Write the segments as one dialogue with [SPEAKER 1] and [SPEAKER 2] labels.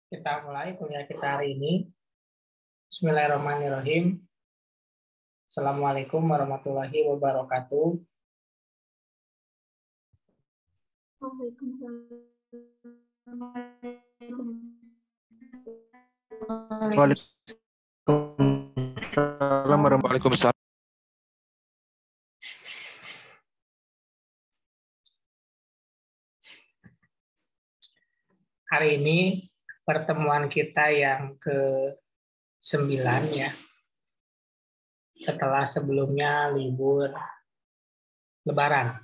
[SPEAKER 1] Kita mulai kuliah kita hari ini. Bismillahirrahmanirrahim. Assalamualaikum warahmatullahi wabarakatuh.
[SPEAKER 2] Waalaikumsalam warahmatullahi wabarakatuh.
[SPEAKER 1] Hari ini pertemuan kita yang ke-9 ya. Setelah sebelumnya libur Lebaran.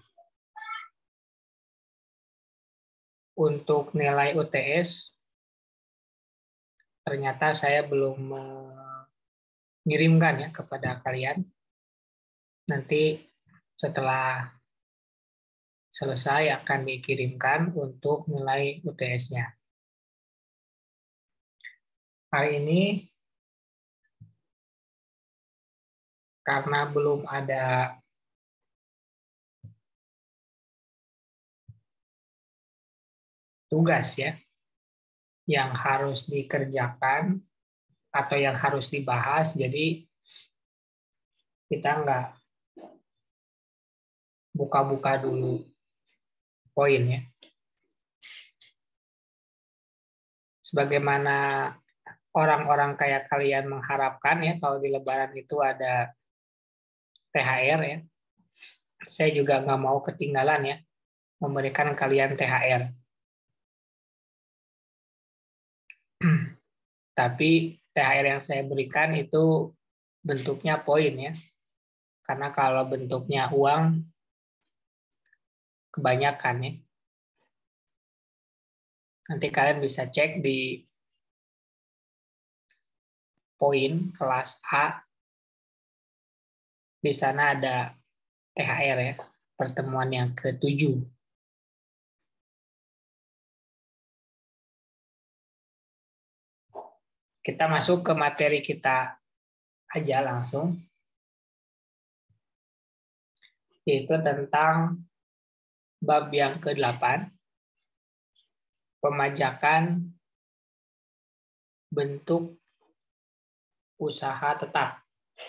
[SPEAKER 1] Untuk nilai UTS, ternyata saya belum mengirimkan ya kepada kalian. Nanti setelah selesai akan dikirimkan untuk nilai UTS-nya. Hari ini karena belum ada tugas ya yang harus dikerjakan atau yang harus dibahas, jadi kita nggak buka-buka dulu poin ya. Sebagaimana orang-orang kayak kalian mengharapkan ya, kalau di Lebaran itu ada THR ya. Saya juga nggak mau ketinggalan ya, memberikan kalian THR. Tapi THR yang saya berikan itu bentuknya poin ya. Karena kalau bentuknya uang, kebanyakan ya. Nanti kalian bisa cek di poin kelas A. Di sana ada THR ya, pertemuan yang ke-7. Kita masuk ke materi kita aja langsung, yaitu tentang bab yang ke-8, pemajakan bentuk usaha tetap,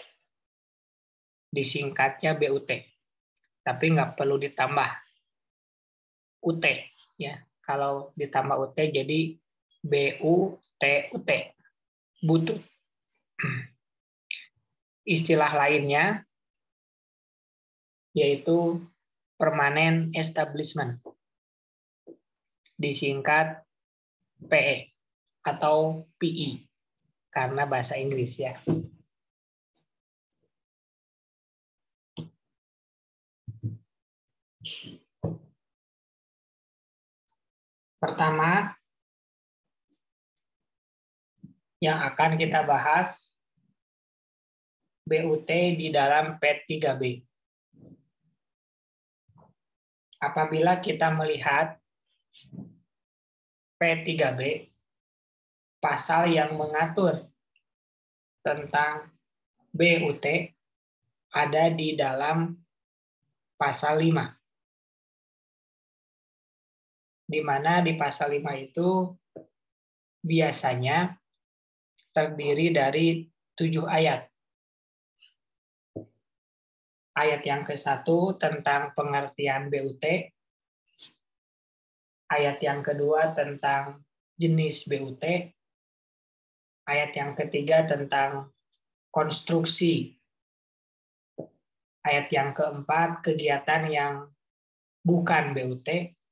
[SPEAKER 1] disingkatnya BUT, tapi nggak perlu ditambah UT ya. Kalau ditambah UT jadi BUTUT, butut. Istilah lainnya yaitu permanent establishment, disingkat PE atau PE karena bahasa Inggris ya. Pertama yang akan kita bahas BUT di dalam P3B. Apabila kita melihat P3B, pasal yang mengatur tentang BUT ada di dalam pasal 5. Di mana di pasal 5 itu biasanya terdiri dari 7 ayat. Ayat yang ke-1 tentang pengertian BUT, ayat yang kedua tentang jenis BUT, ayat yang ketiga tentang konstruksi, ayat yang keempat kegiatan yang bukan BUT,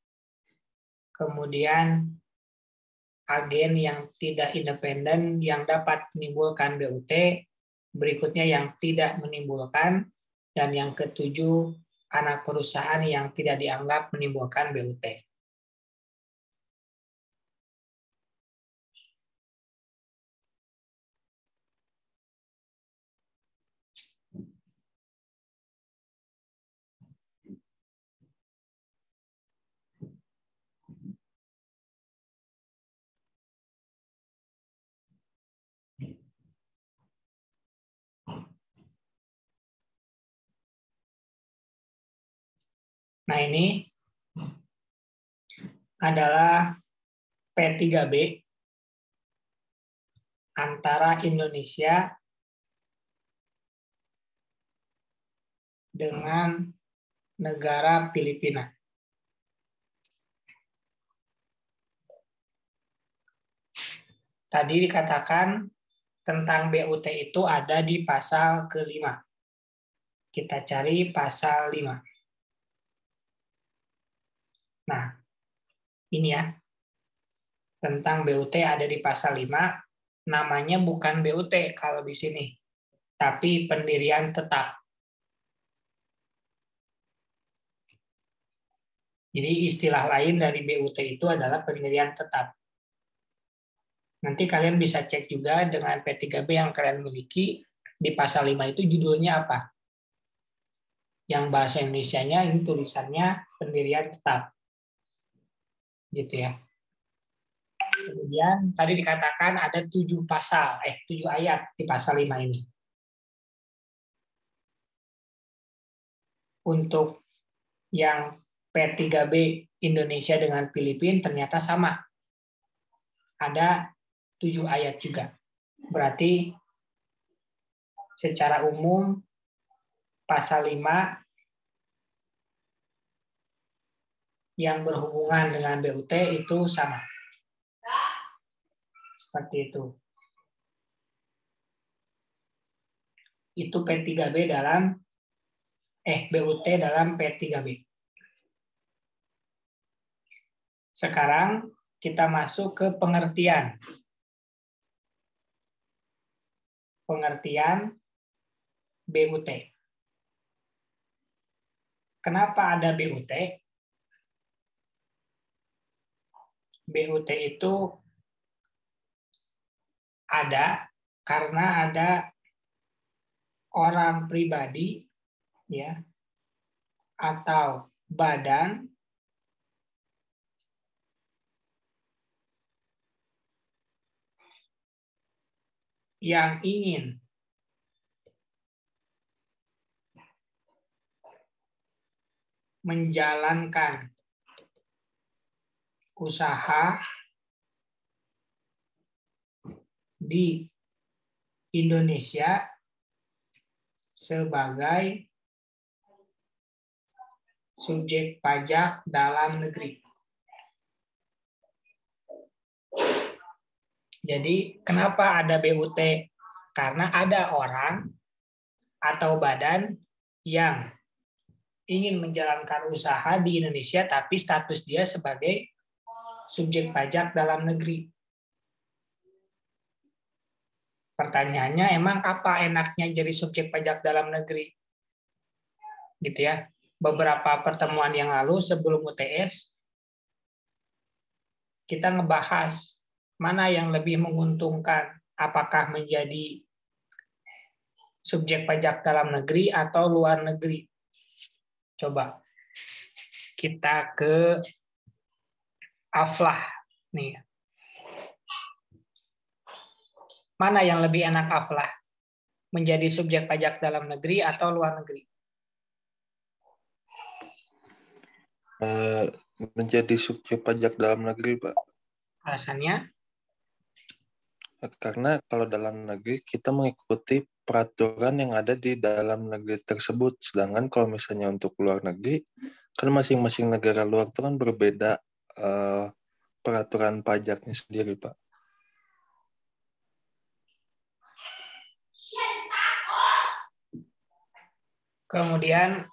[SPEAKER 1] kemudian agen yang tidak independen yang dapat menimbulkan BUT, berikutnya yang tidak menimbulkan, dan yang ketujuh anak perusahaan yang tidak dianggap menimbulkan BUT. Nah, ini adalah P3B antara Indonesia dengan negara Filipina. Tadi dikatakan tentang BUT itu ada di pasal ke-5. Kita cari pasal 5. Nah, ini ya. Tentang BUT ada di pasal 5. Namanya bukan BUT kalau di sini, tapi pendirian tetap. Jadi istilah lain dari BUT itu adalah pendirian tetap. Nanti kalian bisa cek juga dengan P3B yang kalian miliki, di pasal 5 itu judulnya apa. Yang bahasa Indonesianya ini tulisannya pendirian tetap. Gitu ya. Kemudian tadi dikatakan ada 7 ayat di pasal 5 ini. Untuk yang P3B Indonesia dengan Filipina ternyata sama. Ada 7 ayat juga. Berarti secara umum pasal 5 yang berhubungan dengan BUT itu sama. Seperti itu. Itu P3B dalam BUT dalam P3B. Sekarang kita masuk ke pengertian. Pengertian BUT. Kenapa ada BUT? BUT itu ada karena ada orang pribadi ya atau badan yang ingin menjalankan usaha di Indonesia sebagai subjek pajak dalam negeri. Jadi kenapa ada BUT? Karena ada orang atau badan yang ingin menjalankan usaha di Indonesia tapi status dia sebagai subjek pajak dalam negeri. Pertanyaannya, emang apa enaknya jadi subjek pajak dalam negeri? Gitu ya. Beberapa pertemuan yang lalu sebelum UTS, kita ngebahas mana yang lebih menguntungkan, apakah menjadi subjek pajak dalam negeri atau luar negeri. Coba kita ke Aflah nih. Mana yang lebih enak Aflah? Menjadi subjek pajak dalam negeri atau luar negeri?
[SPEAKER 2] Menjadi subjek pajak dalam negeri, Pak.
[SPEAKER 1] Alasannya?
[SPEAKER 2] Karena kalau dalam negeri kita mengikuti peraturan yang ada di dalam negeri tersebut. Sedangkan kalau misalnya untuk luar negeri, kan masing-masing negara luar itu kan berbeda peraturan pajaknya sendiri, Pak.
[SPEAKER 1] Kemudian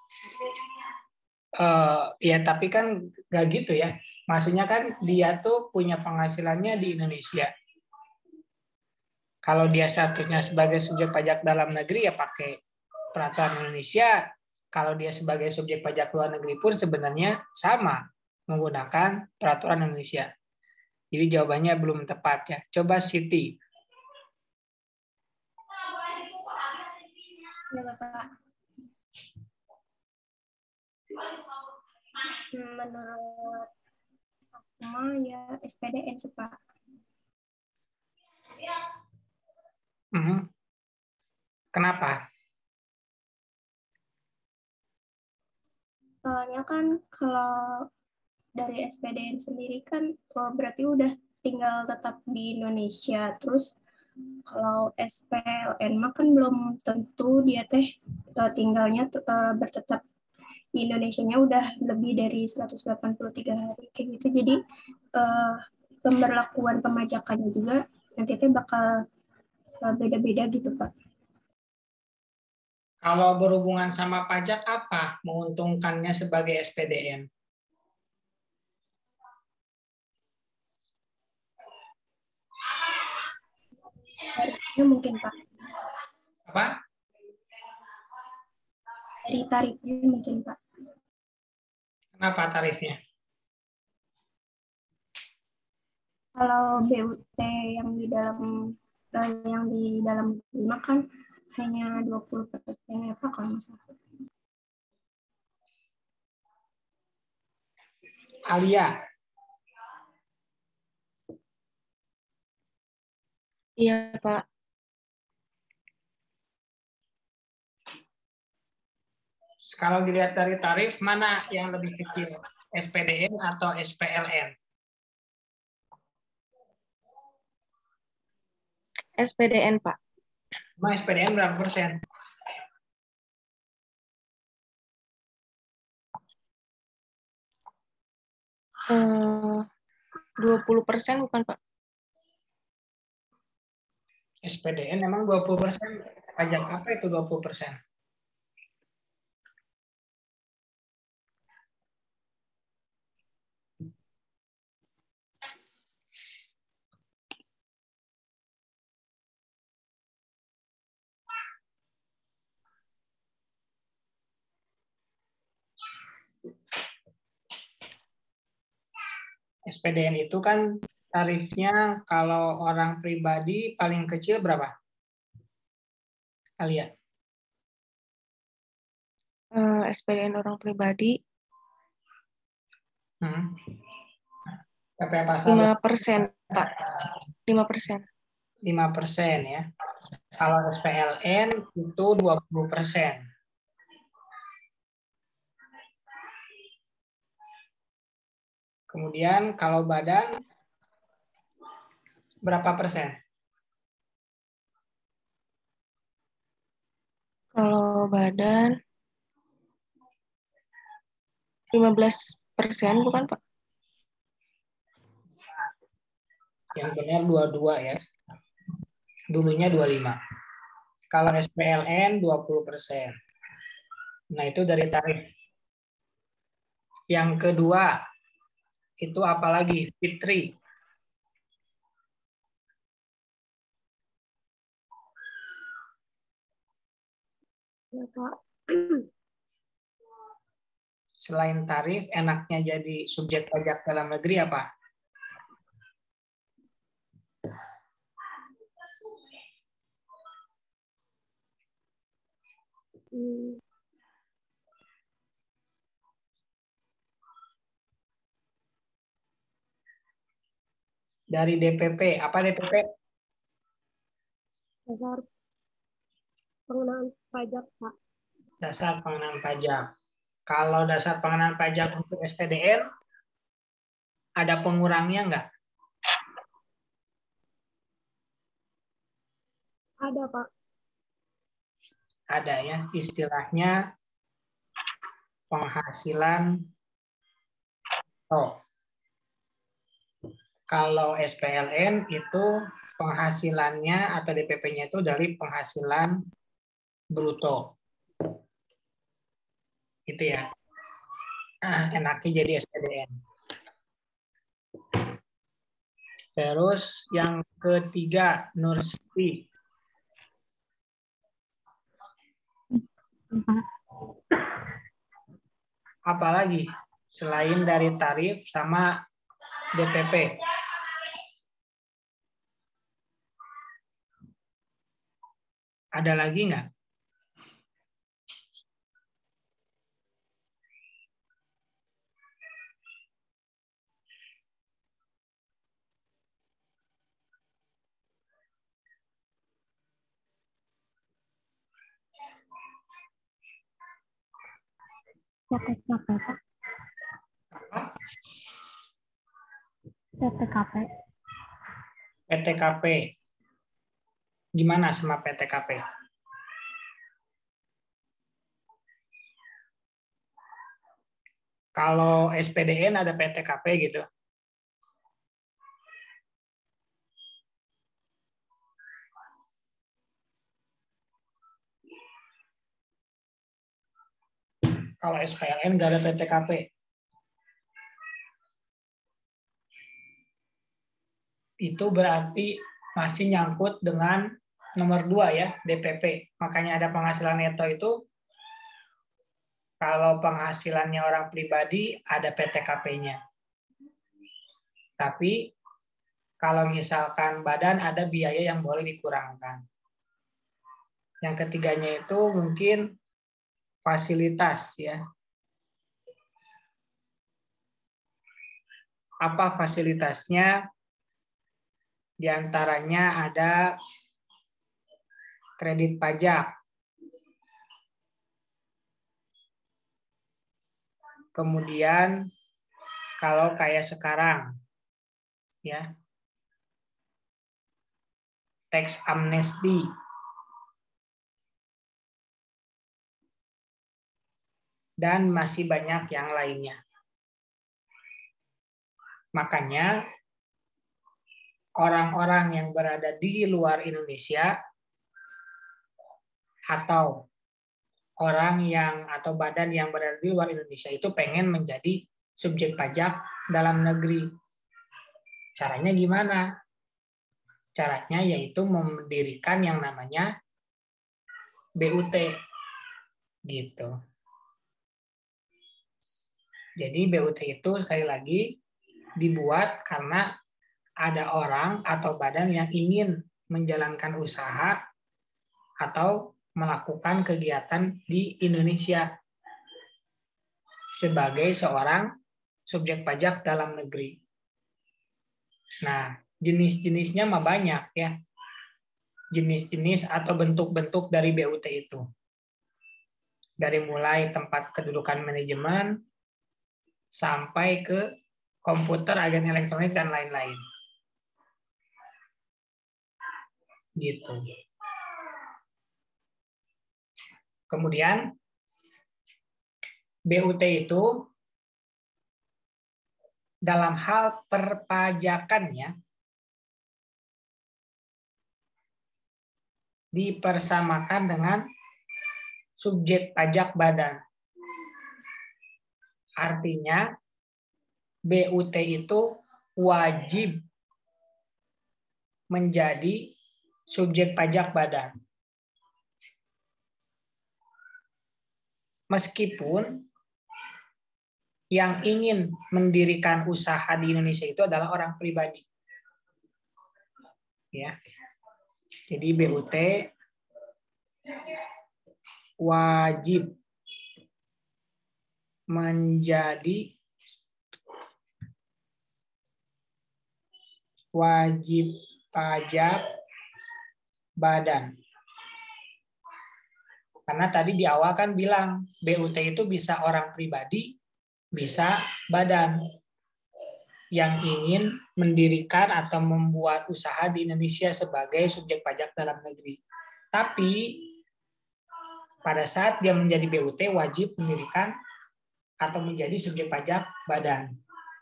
[SPEAKER 1] ya tapi kan nggak gitu ya. Maksudnya kan dia tuh punya penghasilannya di Indonesia. Kalau dia statusnya sebagai subjek pajak dalam negeri ya pakai peraturan Indonesia. Kalau dia sebagai subjek pajak luar negeri pun sebenarnya sama menggunakan peraturan Indonesia. Jadi jawabannya belum tepat ya. Coba Siti.
[SPEAKER 3] Ya, Bapak. Menurut aku ya SPDN sih, Pak.
[SPEAKER 1] Kenapa?
[SPEAKER 3] Soalnya kan kalau dari SPDN sendiri kan berarti udah tinggal tetap di Indonesia. Terus Kalau SPLN mah kan belum tentu dia tinggalnya bertetap di Indonesianya udah lebih dari 183 hari kayak gitu. Jadi pemberlakuan pemajakannya juga nanti bakal beda-beda gitu, Pak.
[SPEAKER 1] Kalau berhubungan sama pajak apa menguntungkannya sebagai SPDN?
[SPEAKER 3] Tarifnya mungkin, Pak.
[SPEAKER 1] Apa?
[SPEAKER 3] Dari tarifnya mungkin, Pak.
[SPEAKER 1] Kenapa tarifnya?
[SPEAKER 3] Kalau BUT yang di dalam rumah kan hanya 20% ya, Pak, kalau misalnya.
[SPEAKER 1] Alia.
[SPEAKER 4] Iya, Pak.
[SPEAKER 1] Kalau dilihat dari tarif, mana yang lebih kecil? SPDN atau SPLN?
[SPEAKER 4] SPDN, Pak.
[SPEAKER 1] Emang SPDN berapa persen?
[SPEAKER 4] Eh, 20% bukan, Pak?
[SPEAKER 1] SPDN emang 20%. Pajak apa itu 20%? SPDN itu kan tarifnya kalau orang pribadi paling kecil berapa? Alia.
[SPEAKER 4] SPDN orang pribadi
[SPEAKER 1] PPh pasal
[SPEAKER 4] 5%, Pak. 5%.
[SPEAKER 1] 5% ya. Kalau SPLN itu 20%. Kemudian kalau badan berapa persen?
[SPEAKER 4] Kalau badan 15% bukan, Pak?
[SPEAKER 1] Yang benar 22 ya. Dulunya 25. Kalau SPLN 20%. Nah, itu dari tarif. Yang kedua, itu apalagi? Fitri.
[SPEAKER 3] Ya, Pak.
[SPEAKER 1] Selain tarif, enaknya jadi subjek pajak dalam negeri apa? Dari DPP, apa DPP?
[SPEAKER 3] Dasar pengenaan pajak, Pak.
[SPEAKER 1] Dasar pengenaan pajak. Kalau dasar pengenaan pajak untuk SPDN, ada pengurangnya nggak?
[SPEAKER 3] Ada, Pak.
[SPEAKER 1] Ada ya, istilahnya penghasilan Kalau SPLN itu penghasilannya atau DPP-nya itu dari penghasilan bruto. Itu ya. Enaknya jadi SPDN. Terus yang ketiga, Nursiti. Apalagi selain dari tarif sama DPP? Ada lagi nggak?
[SPEAKER 3] PTKP.
[SPEAKER 1] PTKP. Gimana sama PTKP? Kalau SPDN ada PTKP gitu. Kalau SPLN nggak ada PTKP. Itu berarti masih nyangkut dengan nomor 2 ya, DPP. Makanya ada penghasilan neto itu, kalau penghasilannya orang pribadi ada PTKP-nya. Tapi kalau misalkan badan ada biaya yang boleh dikurangkan. Yang ketiganya itu mungkin fasilitas ya. Apa fasilitasnya? Di antaranya ada kredit pajak. Kemudian kalau kayak sekarang ya, tax amnesty. Dan masih banyak yang lainnya. Makanya orang-orang yang berada di luar Indonesia atau orang yang atau badan yang berada di luar Indonesia itu pengen menjadi subjek pajak dalam negeri. Caranya gimana? Caranya yaitu mendirikan yang namanya BUT gitu. Jadi BUT itu sekali lagi dibuat karena ada orang atau badan yang ingin menjalankan usaha atau melakukan kegiatan di Indonesia sebagai seorang subjek pajak dalam negeri. Nah, jenis-jenisnya mah banyak ya. Jenis-jenis atau bentuk-bentuk dari BUT itu. Dari mulai tempat kedudukan manajemen sampai ke komputer, agen elektronik, dan lain-lain. Gitu. Kemudian BUT itu dalam hal perpajakannya dipersamakan dengan subjek pajak badan. Artinya BUT itu wajib menjadi subjek pajak badan. Meskipun yang ingin mendirikan usaha di Indonesia itu adalah orang pribadi. Ya. Jadi BUT wajib menjadi wajib pajak badan. Karena tadi di awal kan bilang BUT itu bisa orang pribadi, bisa badan yang ingin mendirikan atau membuat usaha di Indonesia sebagai subjek pajak dalam negeri. Tapi pada saat dia menjadi BUT wajib mendirikan atau menjadi subjek pajak badan.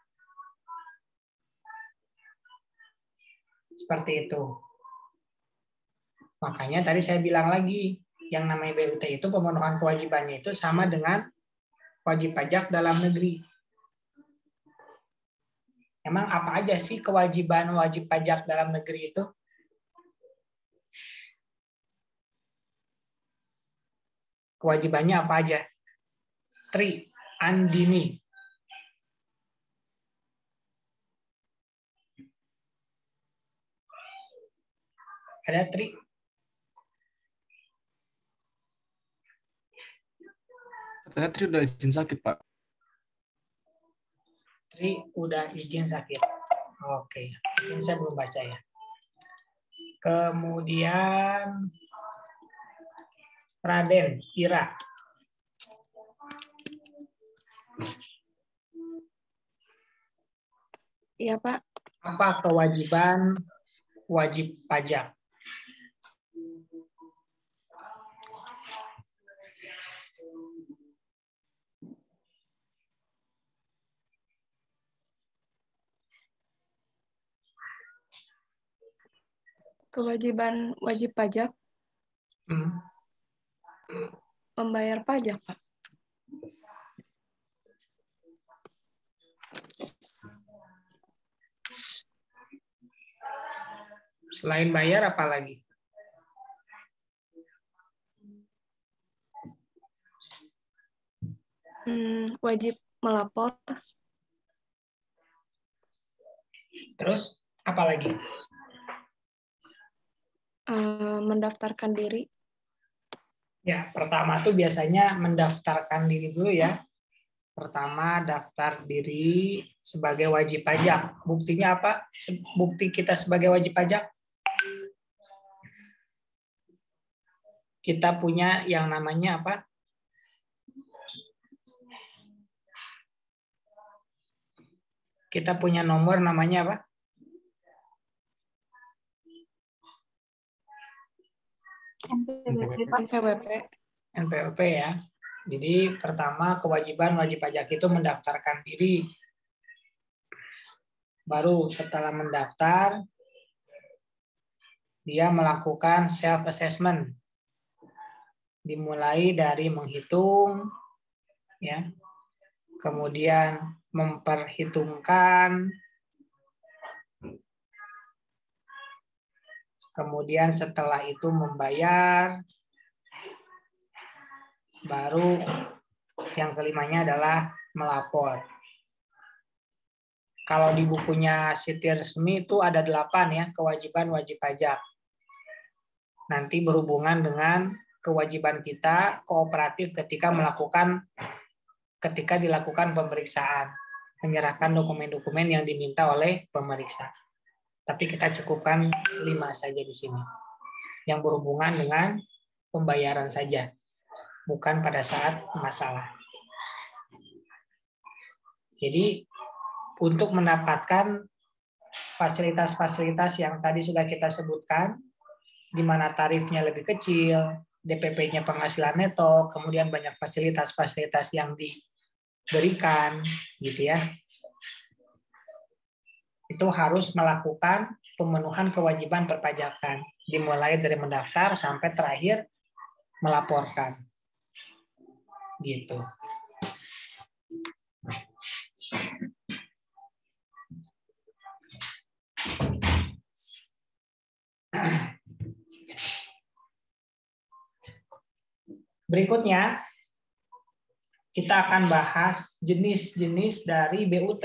[SPEAKER 1] Seperti itu. Makanya tadi saya bilang lagi, yang namanya BUT itu pemenuhan kewajibannya itu sama dengan wajib pajak dalam negeri. Emang apa aja sih kewajiban wajib pajak dalam negeri itu? Kewajibannya apa aja? Tri, Andini. Ada Tri?
[SPEAKER 5] Katanya Tri udah izin sakit, Pak.
[SPEAKER 1] Tri udah izin sakit. Oke, ini saya belum baca ya. Kemudian Raden, Ira.
[SPEAKER 4] Iya, Pak.
[SPEAKER 1] Apa kewajiban wajib pajak?
[SPEAKER 4] Kewajiban wajib pajak, membayar pajak, Pak.
[SPEAKER 1] Selain bayar apa lagi?
[SPEAKER 4] Wajib melapor.
[SPEAKER 1] Terus apa lagi?
[SPEAKER 4] Mendaftarkan diri.
[SPEAKER 1] Ya, pertama tuh biasanya mendaftarkan diri dulu ya. Pertama, daftar diri sebagai wajib pajak. Buktinya apa? Bukti kita sebagai wajib pajak? Kita punya yang namanya apa? Kita punya nomor namanya apa?
[SPEAKER 4] NPWP.
[SPEAKER 1] NPWP ya. Jadi pertama kewajiban wajib pajak itu mendaftarkan diri. Baru setelah mendaftar, dia melakukan self-assessment. Dimulai dari menghitung, ya, kemudian memperhitungkan, kemudian setelah itu membayar, baru yang kelimanya adalah melapor. Kalau di bukunya Siti Resmi itu ada 8 ya, kewajiban wajib pajak. Nanti berhubungan dengan kewajiban kita kooperatif ketika dilakukan pemeriksaan, menyerahkan dokumen-dokumen yang diminta oleh pemeriksa. Tapi kita cukupkan 5 saja di sini, yang berhubungan dengan pembayaran saja, bukan pada saat masalah. Jadi untuk mendapatkan fasilitas-fasilitas yang tadi sudah kita sebutkan, di mana tarifnya lebih kecil, DPP-nya penghasilan neto, kemudian banyak fasilitas-fasilitas yang diberikan, gitu ya. Itu harus melakukan pemenuhan kewajiban perpajakan, dimulai dari mendaftar sampai terakhir melaporkan, gitu. Berikutnya, kita akan bahas jenis-jenis dari BUT.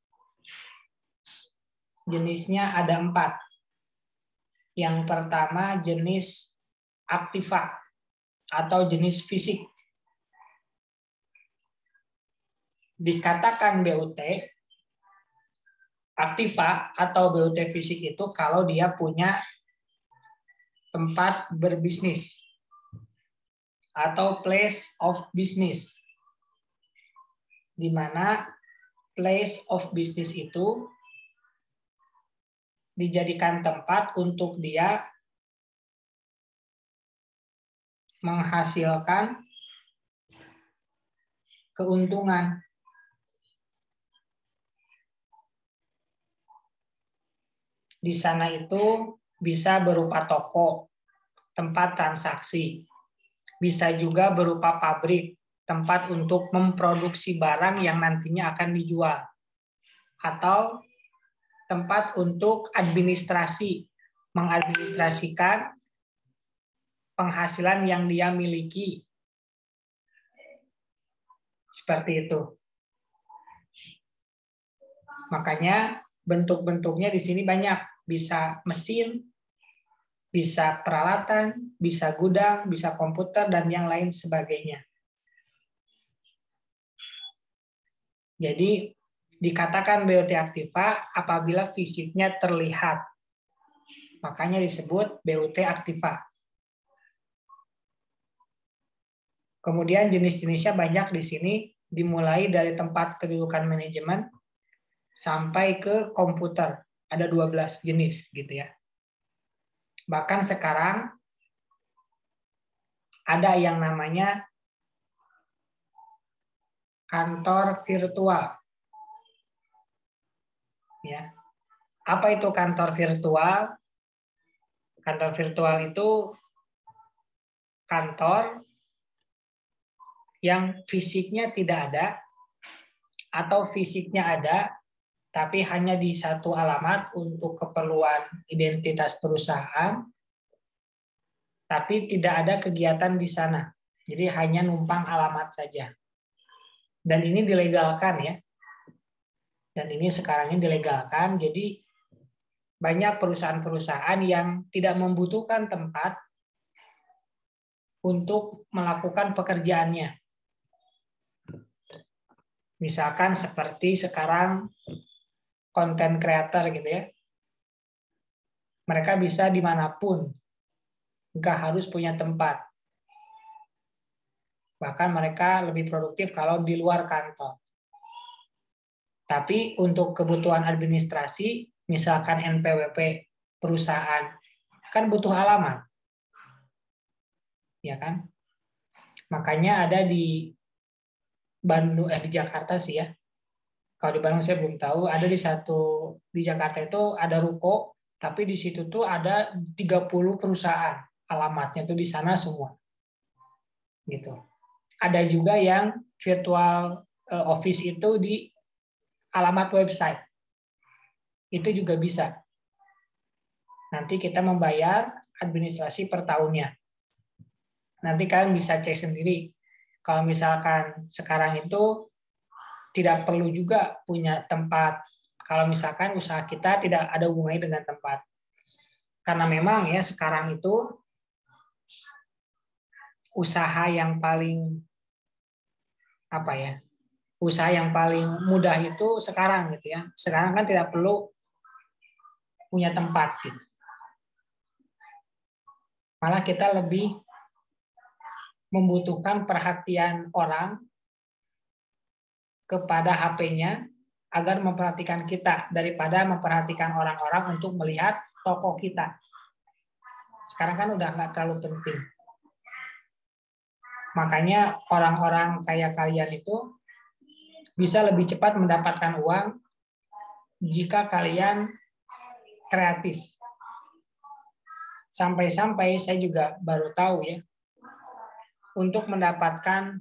[SPEAKER 1] Jenisnya ada 4. Yang pertama jenis aktiva atau jenis fisik. Dikatakan BUT aktiva atau BUT fisik itu kalau dia punya tempat berbisnis atau place of business, di mana place of business itu dijadikan tempat untuk dia menghasilkan keuntungan. Di sana itu bisa berupa toko, tempat transaksi. Bisa juga berupa pabrik, tempat untuk memproduksi barang yang nantinya akan dijual. Atau tempat untuk administrasi, mengadministrasikan penghasilan yang dia miliki. Seperti itu. Makanya bentuk-bentuknya di sini banyak. Bisa mesin, bisa peralatan, bisa gudang, bisa komputer, dan yang lain sebagainya. Jadi, dikatakan BUT aktiva apabila fisiknya terlihat. Makanya disebut BUT aktiva. Kemudian jenis-jenisnya banyak di sini, dimulai dari tempat kedudukan manajemen sampai ke komputer. Ada 12 jenis gitu ya. Bahkan sekarang ada yang namanya kantor virtual. Ya. Apa itu kantor virtual? Kantor virtual itu kantor yang fisiknya tidak ada atau fisiknya ada tapi hanya di satu alamat untuk keperluan identitas perusahaan, tapi tidak ada kegiatan di sana. Jadi hanya numpang alamat saja. Dan ini dilegalkan ya. Dan ini sekarang ini dilegalkan, jadi banyak perusahaan-perusahaan yang tidak membutuhkan tempat untuk melakukan pekerjaannya. Misalkan seperti sekarang content creator gitu ya. Mereka bisa dimanapun, nggak harus punya tempat. Bahkan mereka lebih produktif kalau di luar kantor. Tapi untuk kebutuhan administrasi, misalkan NPWP perusahaan, kan butuh alamat. Ya kan? Makanya ada di Bandung, di Jakarta sih ya. Kalau di Bandung saya belum tahu, ada di Jakarta itu ada ruko, tapi di situ tuh ada 30 perusahaan. Alamatnya tuh di sana semua. Gitu. Ada juga yang virtual office itu di alamat website. Itu juga bisa. Nanti kita membayar administrasi per tahunnya. Nanti kalian bisa cek sendiri. Kalau misalkan sekarang itu tidak perlu juga punya tempat. Kalau misalkan usaha kita tidak ada hubungannya dengan tempat. Karena memang ya sekarang itu usaha yang paling usaha yang paling mudah itu sekarang gitu ya. Sekarang kan tidak perlu punya tempat gitu. Malah kita lebih membutuhkan perhatian orang kepada HP-nya agar memperhatikan kita daripada memperhatikan orang-orang untuk melihat toko kita. Sekarang kan udah nggak terlalu penting. Makanya orang-orang kayak kalian itu bisa lebih cepat mendapatkan uang jika kalian kreatif. Sampai-sampai saya juga baru tahu ya, untuk mendapatkan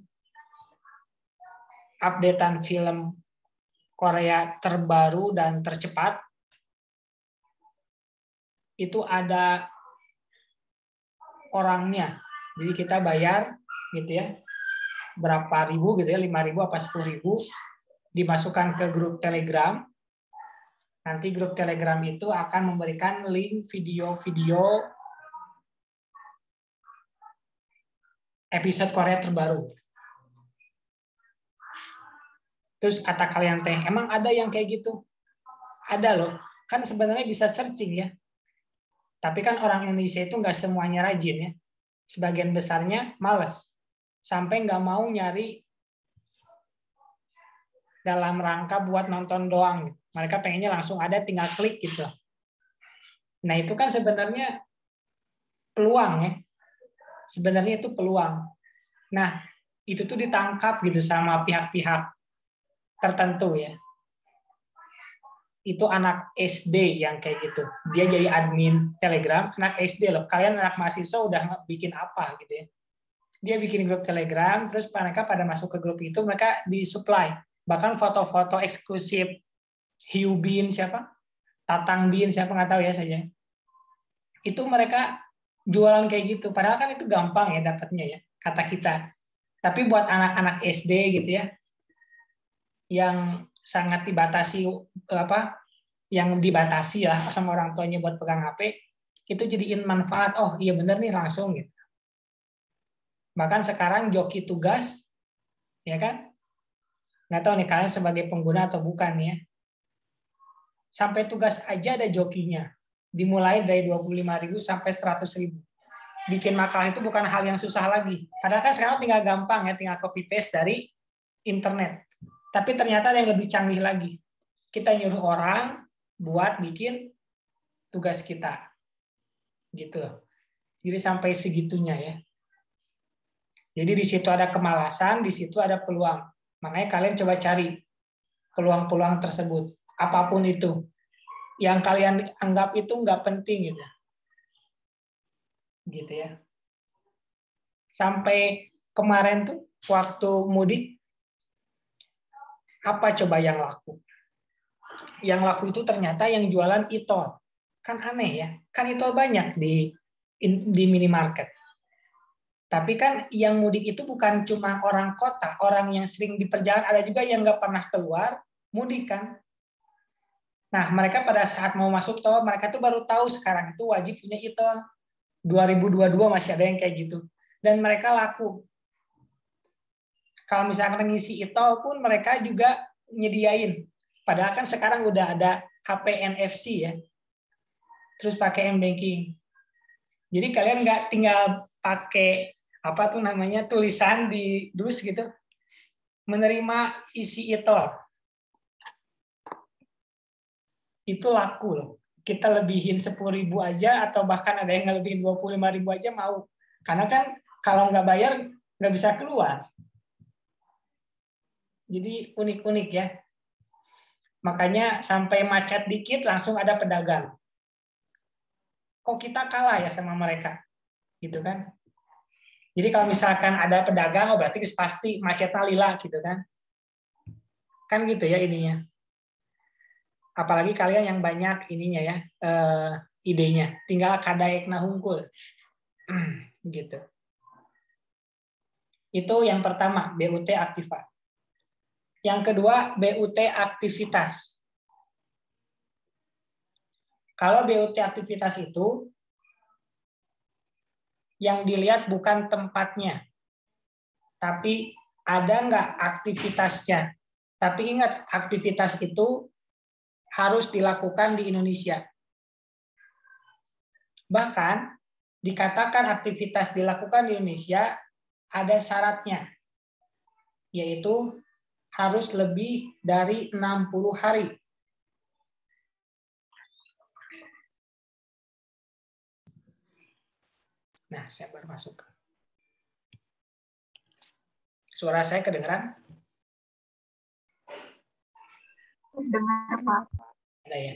[SPEAKER 1] updatean film Korea terbaru dan tercepat, itu ada orangnya. Jadi kita bayar gitu ya, berapa ribu gitu ya, 5.000 apa 10.000, dimasukkan ke grup Telegram. Nanti grup Telegram itu akan memberikan link video-video episode Korea terbaru. Terus kata kalian teh, emang ada yang kayak gitu? Ada loh. Kan sebenarnya bisa searching ya. Tapi kan orang Indonesia itu nggak semuanya rajin ya. Sebagian besarnya males. Sampai nggak mau nyari dalam rangka buat nonton doang. Mereka pengennya langsung ada, tinggal klik gitu. Nah itu kan sebenarnya peluang ya. Sebenarnya itu peluang. Nah itu tuh ditangkap gitu sama pihak-pihak tertentu ya. Itu anak SD yang kayak gitu. Dia jadi admin Telegram, anak SD loh. Kalian anak mahasiswa udah bikin apa gitu ya. Dia bikin grup Telegram, terus mereka pada masuk ke grup itu, mereka disupply. Bahkan foto-foto eksklusif Hiu Bin siapa? Tatang Bin siapa nggak tahu ya saya. Itu mereka jualan kayak gitu. Padahal kan itu gampang ya dapatnya ya, kata kita. Tapi buat anak-anak SD gitu ya, yang sangat dibatasi yang dibatasi lah sama orang tuanya buat pegang HP, itu jadiin manfaat. Oh iya bener nih langsung gitu. Bahkan sekarang joki tugas, ya kan? Nggak tahu nih kalian sebagai pengguna atau bukan ya. Sampai tugas aja ada jokinya. Dimulai dari 25.000 sampai 100.000. Bikin makalah itu bukan hal yang susah lagi. Padahal kan sekarang tinggal gampang ya, tinggal copy paste dari internet. Tapi ternyata ada yang lebih canggih lagi. Kita nyuruh orang buat bikin tugas kita. Gitu. Jadi sampai segitunya ya. Jadi di situ ada kemalasan, di situ ada peluang. Makanya kalian coba cari peluang-peluang tersebut. Apapun itu. Yang kalian anggap itu nggak penting gitu. gitu ya. Sampai kemarin tuh waktu mudik, apa coba yang laku? Yang laku itu ternyata yang jualan e-tol. Kan aneh ya, kan e-tol banyak di minimarket. Tapi kan yang mudik itu bukan cuma orang kota, orang yang sering di perjalanan, ada juga yang nggak pernah keluar, mudik kan. Nah, mereka pada saat mau masuk tol, mereka tuh baru tahu sekarang itu wajib punya e-tol. 2022 masih ada yang kayak gitu. Dan mereka laku. Kalau misalkan ngisi e-tol pun mereka juga nyediain. Padahal kan sekarang udah ada HP NFC ya. Terus pakai m-banking. Jadi kalian nggak tinggal pakai apa tuh namanya tulisan di dus gitu, menerima isi e-tol. Itu laku loh. Kita lebihin 10.000 aja atau bahkan ada yang ngelebihin 25.000 aja mau. Karena kan kalau nggak bayar nggak bisa keluar. Jadi unik-unik ya. Makanya sampai macet dikit langsung ada pedagang. Kok kita kalah ya sama mereka? Gitu kan? Jadi kalau misalkan ada pedagang, oh berarti pasti macetnya lila gitu kan? Kan gitu ya ininya. Apalagi kalian yang banyak ininya ya, idenya. Tinggal kadaekna hungkul. Gitu. Itu yang pertama, BUT aktiva. Yang kedua, BUT aktivitas. Kalau BUT aktivitas itu, yang dilihat bukan tempatnya, tapi ada nggak aktivitasnya. Tapi ingat, aktivitas itu harus dilakukan di Indonesia. Bahkan, dikatakan aktivitas dilakukan di Indonesia, ada syaratnya, yaitu harus lebih dari 60 hari. Nah, saya baru masuk. Suara saya kedengeran?
[SPEAKER 3] Dengar, Pak.
[SPEAKER 1] Ada ya.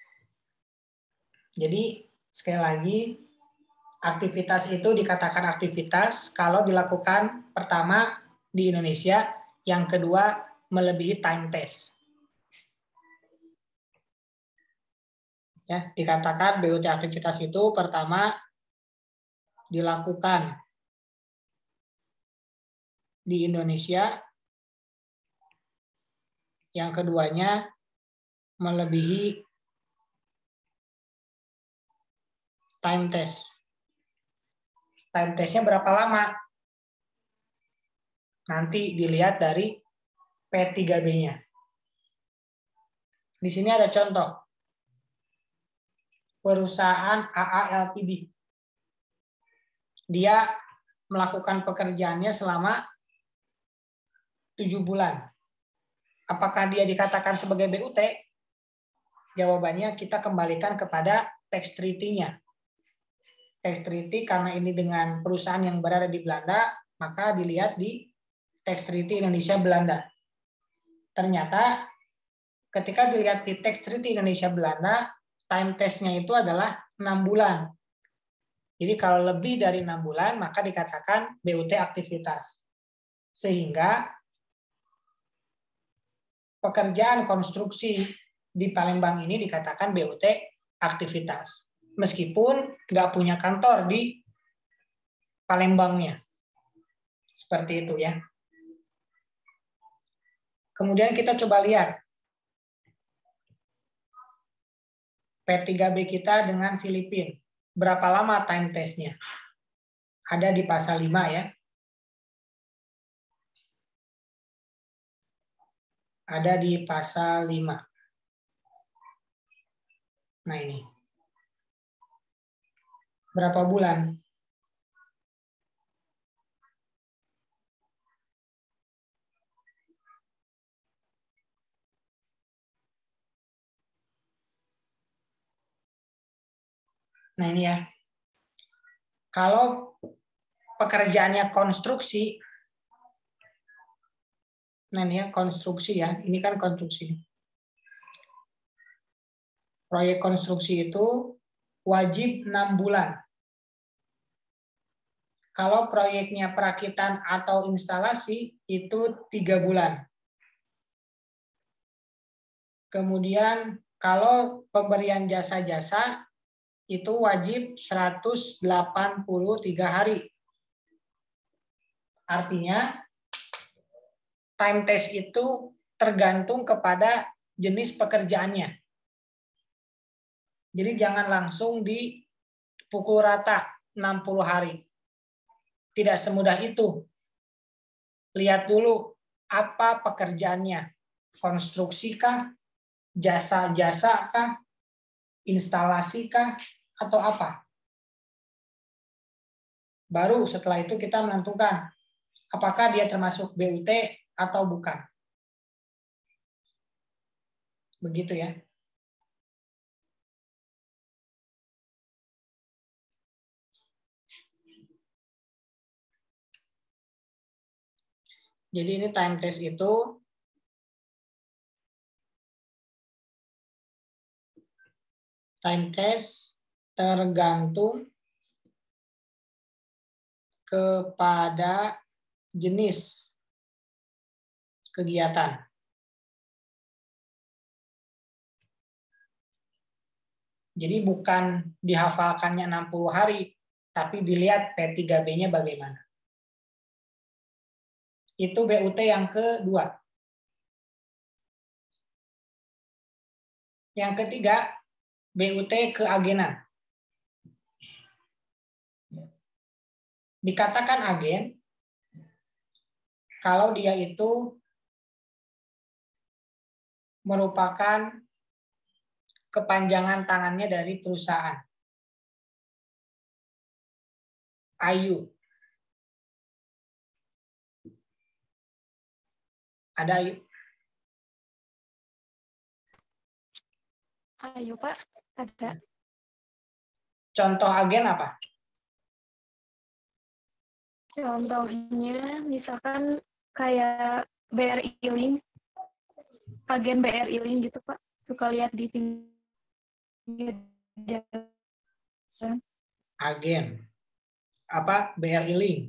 [SPEAKER 1] Jadi, sekali lagi, aktivitas itu dikatakan aktivitas kalau dilakukan pertama di Indonesia, yang kedua melebihi time test. Ya, dikatakan BUT aktivitas itu pertama dilakukan di Indonesia, yang keduanya melebihi time test. Time testnya berapa lama? Nanti dilihat dari P3B-nya. Di sini ada contoh. Perusahaan AA Ltd. Dia melakukan pekerjaannya selama 7 bulan. Apakah dia dikatakan sebagai BUT? Jawabannya kita kembalikan kepada tax treaty-nya. Tax treaty karena ini dengan perusahaan yang berada di Belanda, maka dilihat di tax treaty Indonesia-Belanda. Ternyata ketika dilihat di tax treaty Indonesia-Belanda, time test-nya itu adalah 6 bulan. Jadi kalau lebih dari 6 bulan, maka dikatakan BUT aktivitas. Sehingga pekerjaan konstruksi di Palembang ini dikatakan BUT aktivitas. Meskipun nggak punya kantor di Palembangnya. Seperti itu ya. Kemudian kita coba lihat P3B kita dengan Filipina. Berapa lama time test-nya? Ada di pasal 5 ya. Ada di pasal 5. Nah ini. Berapa bulan? Nah ini ya. Kalau pekerjaannya konstruksi, nah ini ya konstruksi ya, ini kan konstruksi. Proyek konstruksi itu wajib 6 bulan. Kalau proyeknya perakitan atau instalasi itu 3 bulan. Kemudian kalau pemberian jasa-jasa itu wajib 183 hari. Artinya time test itu tergantung kepada jenis pekerjaannya. Jadi jangan langsung dipukul rata 60 hari. Tidak semudah itu. Lihat dulu apa pekerjaannya. Konstruksi kah? Jasa-jasa kah? Instalasi kah? Atau apa? Baru setelah itu kita menentukan apakah dia termasuk BUT atau bukan. Begitu ya. Jadi ini time test itu tergantung kepada jenis kegiatan. Jadi bukan dihafalkannya 60 hari, tapi dilihat P3B-nya bagaimana. Itu BUT yang kedua. Yang ketiga, BUT keagenan. Dikatakan agen kalau dia itu merupakan kepanjangan tangannya dari perusahaan. Ayu. Ada Ayu?
[SPEAKER 4] Ayo Pak, ada.
[SPEAKER 1] Contoh agen apa?
[SPEAKER 4] Contohnya misalkan kayak BRI Link, agen BRI Link gitu Pak, suka lihat di pinggir jalan.
[SPEAKER 1] Agen. Apa? BRI Link.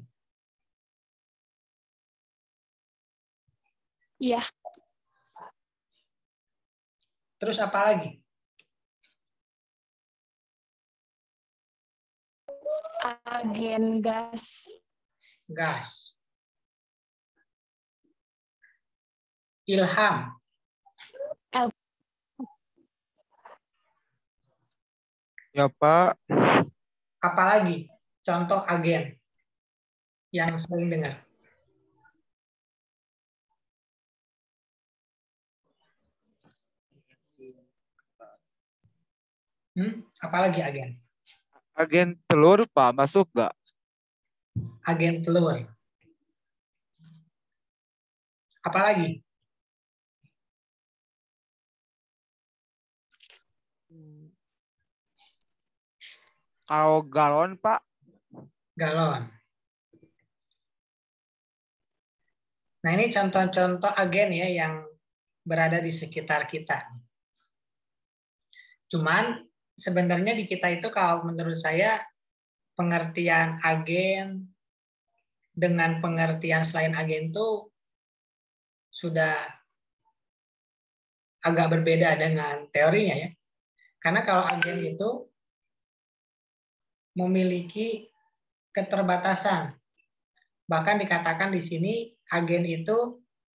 [SPEAKER 4] Iya.
[SPEAKER 1] Terus apa lagi?
[SPEAKER 4] Agen gas.
[SPEAKER 1] Gas. Ilham.
[SPEAKER 6] Ya Pak,
[SPEAKER 1] Apalagi contoh agen yang sering dengar? Apalagi agen?
[SPEAKER 6] agen telur Pak, masuk nggak?
[SPEAKER 1] Agen telur. Apalagi?
[SPEAKER 6] Kalau galon Pak,
[SPEAKER 1] Galon. Nah, ini contoh-contoh agen ya yang berada di sekitar kita. Cuman sebenarnya di kita itu kalau menurut saya pengertian agen dengan pengertian selain agen itu sudah agak berbeda dengan teorinya ya. Karena kalau agen itu memiliki keterbatasan. Bahkan dikatakan di sini agen itu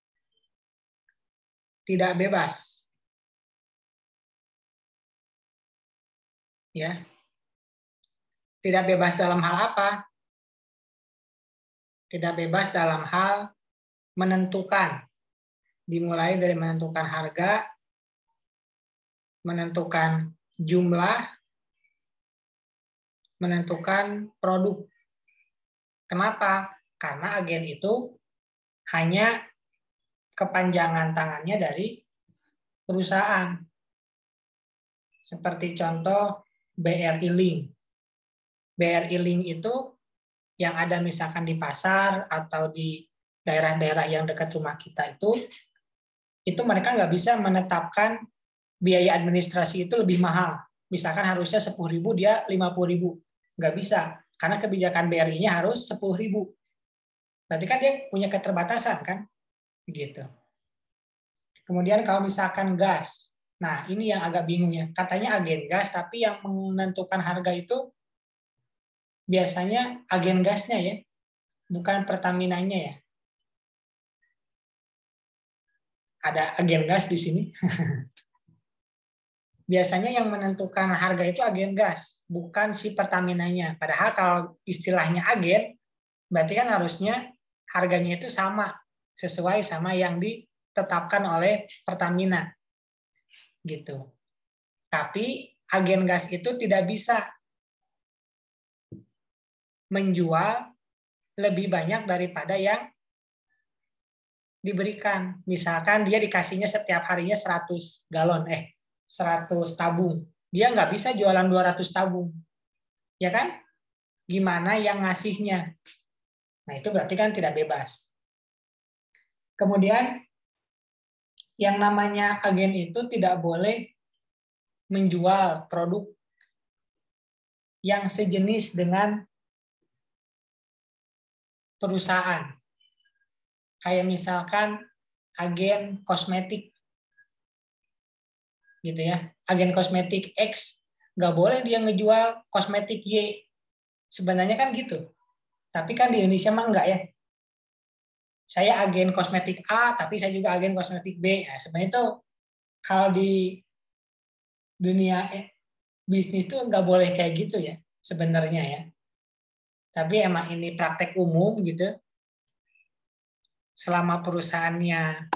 [SPEAKER 1] tidak bebas. Ya. Tidak bebas dalam hal apa? Tidak bebas dalam hal menentukan. Dimulai dari menentukan harga, menentukan jumlah, menentukan produk. Kenapa? Karena agen itu hanya kepanjangan tangannya dari perusahaan. Seperti contoh BRI Link. BRI Link itu yang ada misalkan di pasar atau di daerah-daerah yang dekat rumah kita itu mereka nggak bisa menetapkan biaya administrasi itu lebih mahal. Misalkan harusnya 10.000 dia 50.000. Nggak bisa. Karena kebijakan BRI-nya harus 10.000. Berarti kan dia punya keterbatasan kan? Gitu. Kemudian kalau misalkan gas. Nah, ini yang agak bingung ya. Katanya agen gas, tapi yang menentukan harga itu biasanya agen gasnya ya, bukan Pertamina-nya ya. Ada agen gas di sini. Biasanya yang menentukan harga itu agen gas, bukan si Pertamina-nya. Padahal kalau istilahnya agen, berarti kan harusnya harganya itu sama, sesuai sama yang ditetapkan oleh Pertamina. Gitu. Tapi agen gas itu tidak bisa menjual lebih banyak daripada yang diberikan. Misalkan dia dikasihnya setiap harinya 100 galon, 100 tabung. Dia nggak bisa jualan 200 tabung. Ya kan? Gimana yang ngasihnya? Nah, itu berarti kan tidak bebas. Kemudian, yang namanya agen itu tidak boleh menjual produk yang sejenis dengan perusahaan. Kayak misalkan agen kosmetik. Gitu ya. Agen kosmetik X nggak boleh dia ngejual kosmetik Y. Sebenarnya kan gitu. Tapi kan di Indonesia mah enggak ya. Saya agen kosmetik A, tapi saya juga agen kosmetik B. Nah, sebenarnya itu kalau di dunia bisnis tuh nggak boleh kayak gitu ya sebenarnya ya. Tapi emang ini praktek umum gitu. Selama perusahaannya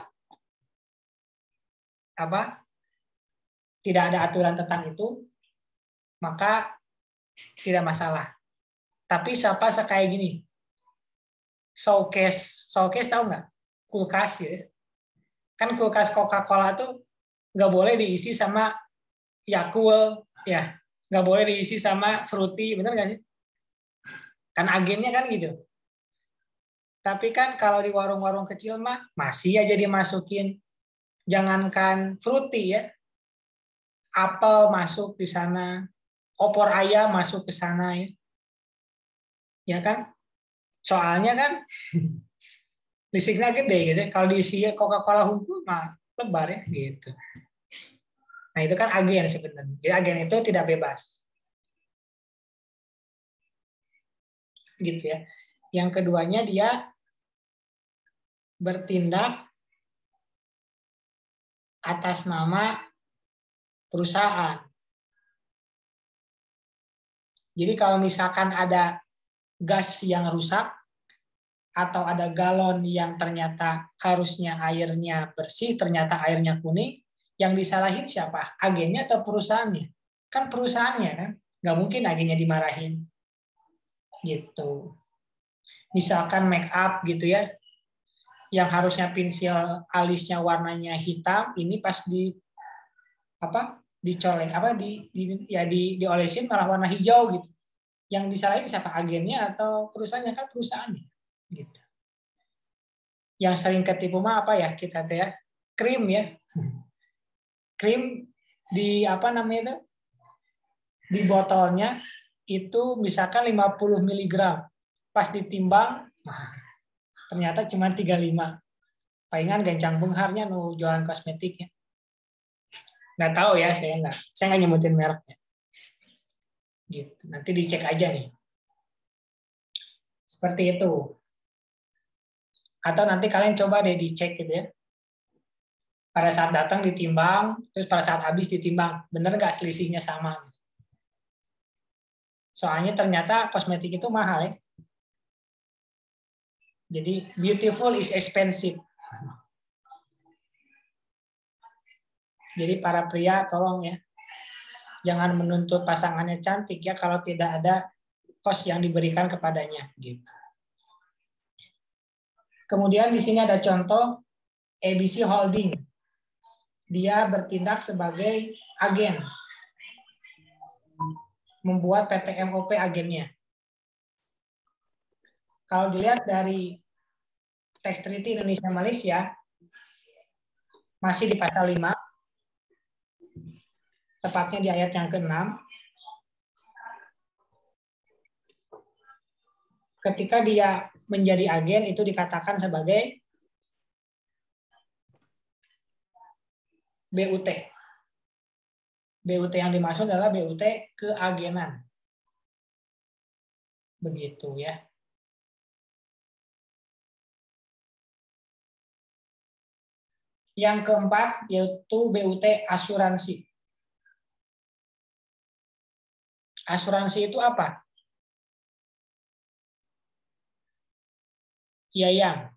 [SPEAKER 1] tidak ada aturan tentang itu, maka tidak masalah. Tapi siapa kayak gini, showcase tahu nggak? Kulkas ya. Kan kulkas Coca-Cola tuh nggak boleh diisi sama Yakult, ya, nggak boleh diisi sama Fruity, bener nggak sih? Kan agennya kan gitu. Tapi kan kalau di warung-warung kecil mah masih aja dimasukin. Jangankan Fruity ya, apel masuk di sana, opor ayam masuk ke sana ya. Ya kan? Soalnya kan listriknya gede gitu. Kalau diisi Coca-Cola hukum mah lebar ya gitu. Nah, itu kan agen sebenarnya. Jadi agen itu tidak bebas. Gitu ya. Yang keduanya dia bertindak atas nama perusahaan. Jadi kalau misalkan ada gas yang rusak atau ada galon yang ternyata harusnya airnya bersih, ternyata airnya kuning, yang disalahin siapa? Agennya atau perusahaannya? Kan perusahaannya kan, nggak mungkin agennya dimarahin. Gitu. Misalkan make up gitu ya, yang harusnya pensil alisnya warnanya hitam, ini pas dicolek diolesin malah warna hijau gitu. Yang disalahin siapa? Agennya atau perusahaannya? Kan perusahaannya. Gitu. Yang sering ketipu mah apa ya kita teh ya? Krim ya. Krim di di botolnya itu misalkan 50 mg. Pas ditimbang ternyata cuma 35. Palingan gancang bengharnya nu jualan kosmetiknya. Nggak tahu ya, saya nggak nyebutin mereknya. Gitu. Nanti dicek aja nih. Seperti itu. Atau nanti kalian coba deh dicek gitu ya. Pada saat datang ditimbang, terus pada saat habis ditimbang, bener nggak selisihnya sama? Soalnya ternyata kosmetik itu mahal ya. Jadi beautiful is expensive. Jadi para pria tolong ya, jangan menuntut pasangannya cantik ya kalau tidak ada kos yang diberikan kepadanya. Gitu. Kemudian di sini ada contoh ABC Holding. Dia bertindak sebagai agen, membuat PT MOP agennya. Kalau dilihat dari Tax Treaty Indonesia Malaysia, masih di pasal 5, tepatnya di ayat yang ke-6. Ketika dia menjadi agen itu dikatakan sebagai BUT. BUT yang dimaksud adalah BUT keagenan. Begitu ya. Yang keempat yaitu BUT asuransi. Asuransi itu apa? Yayang.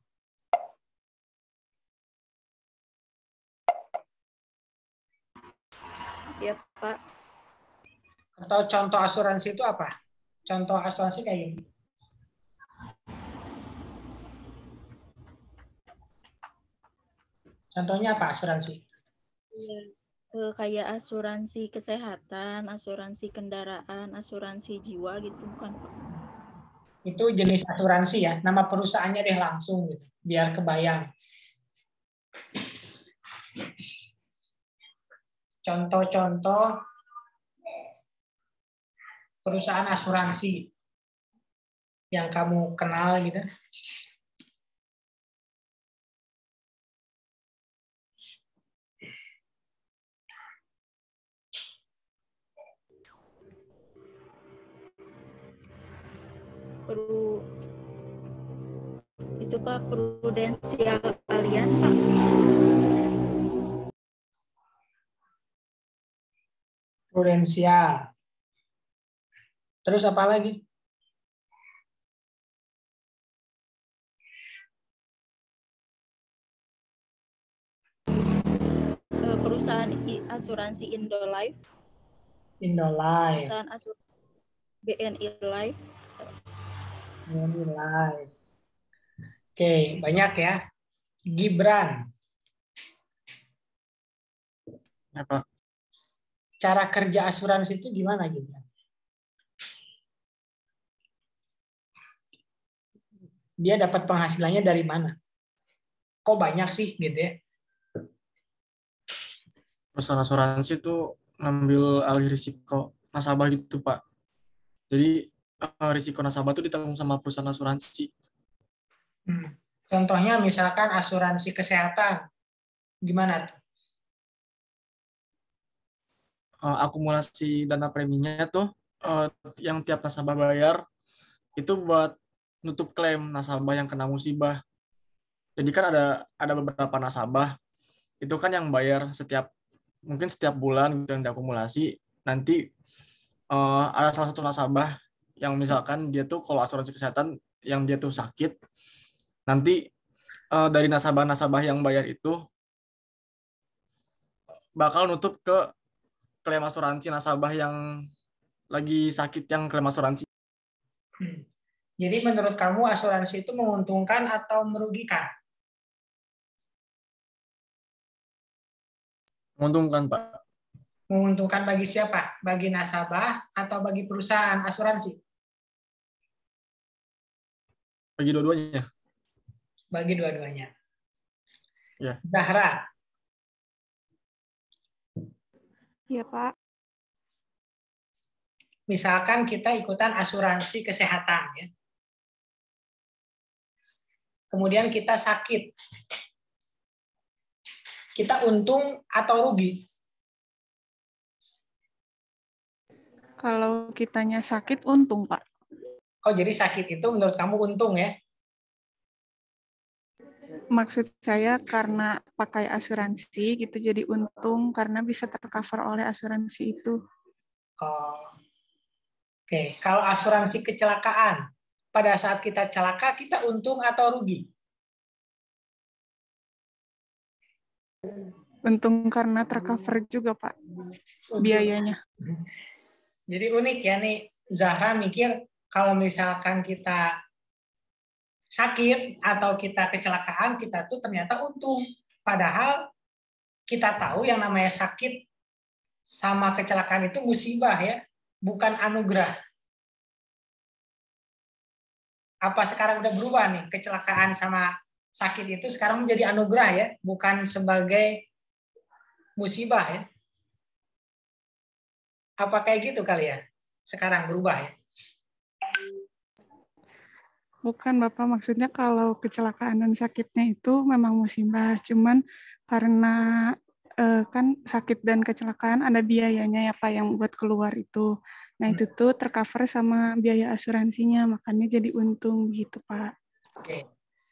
[SPEAKER 7] Ya, Pak.
[SPEAKER 1] Atau contoh asuransi itu apa? Contoh asuransi kayak gini. Contohnya apa asuransi?
[SPEAKER 7] Kayak asuransi kesehatan, asuransi kendaraan, asuransi jiwa gitu, bukan, Pak?
[SPEAKER 1] Itu jenis asuransi ya. Nama perusahaannya deh langsung gitu, biar kebayang. Contoh-contoh perusahaan asuransi yang kamu kenal gitu.
[SPEAKER 7] Itu Pak, Prudensial Allianz, Pak.
[SPEAKER 1] Prudensial. Terus apa lagi?
[SPEAKER 7] Perusahaan asuransi Indolife.
[SPEAKER 1] Indolife.
[SPEAKER 7] Perusahaan asuransi BNI Life.
[SPEAKER 1] BNI Life. Oke, banyak ya. Gibran.
[SPEAKER 5] Ya, Pak.
[SPEAKER 1] Cara kerja asuransi itu gimana, Gibran? Dia dapat penghasilannya dari mana? Kok banyak sih gitu ya?
[SPEAKER 5] Perusahaan asuransi itu ngambil alih risiko nasabah gitu, Pak. Jadi risiko nasabah itu ditanggung sama perusahaan asuransi.
[SPEAKER 1] Contohnya misalkan asuransi kesehatan. Gimana tuh?
[SPEAKER 5] Akumulasi dana preminya tuh yang tiap nasabah bayar itu buat nutup klaim nasabah yang kena musibah. Jadi kan ada beberapa nasabah itu kan yang bayar mungkin setiap bulan gitu yang diakumulasi. Nanti ada salah satu nasabah yang misalkan dia tuh kalau asuransi kesehatan yang dia tuh sakit, nanti dari nasabah-nasabah yang bayar itu bakal nutup ke klaim asuransi nasabah yang lagi sakit yang klaim asuransi.
[SPEAKER 1] Jadi menurut kamu asuransi itu menguntungkan atau merugikan?
[SPEAKER 5] Menguntungkan, Pak.
[SPEAKER 1] Menguntungkan bagi siapa? Bagi nasabah atau bagi perusahaan asuransi?
[SPEAKER 5] Bagi dua-duanya.
[SPEAKER 1] Bagi dua-duanya.
[SPEAKER 5] Ya.
[SPEAKER 1] Zahra.
[SPEAKER 4] Ya, Pak.
[SPEAKER 1] Misalkan kita ikutan asuransi kesehatan ya. Kemudian kita sakit. Kita untung atau rugi?
[SPEAKER 8] Kalau kitanya sakit, untung, Pak.
[SPEAKER 1] Oh, jadi sakit itu menurut kamu untung ya?
[SPEAKER 8] Maksud saya karena pakai asuransi, gitu jadi untung karena bisa tercover oleh asuransi itu.
[SPEAKER 1] Oh. Oke, kalau asuransi kecelakaan, pada saat kita celaka, kita untung atau rugi?
[SPEAKER 8] Untung karena tercover juga, Pak, biayanya.
[SPEAKER 1] Jadi unik ya nih, Zahra mikir kalau misalkan kita sakit atau kita kecelakaan, kita tuh ternyata untung. Padahal kita tahu yang namanya sakit sama kecelakaan itu musibah ya, bukan anugerah. Apa sekarang udah berubah nih, kecelakaan sama sakit itu sekarang menjadi anugerah ya, bukan sebagai musibah ya. Apa kayak gitu kali ya? Sekarang berubah ya?
[SPEAKER 8] Bukan Bapak, maksudnya kalau kecelakaan dan sakitnya itu memang musibah, cuman karena kan sakit dan kecelakaan ada biayanya ya Pak yang buat keluar itu. Nah itu tuh tercover sama biaya asuransinya, makanya jadi untung gitu Pak.
[SPEAKER 1] Oke.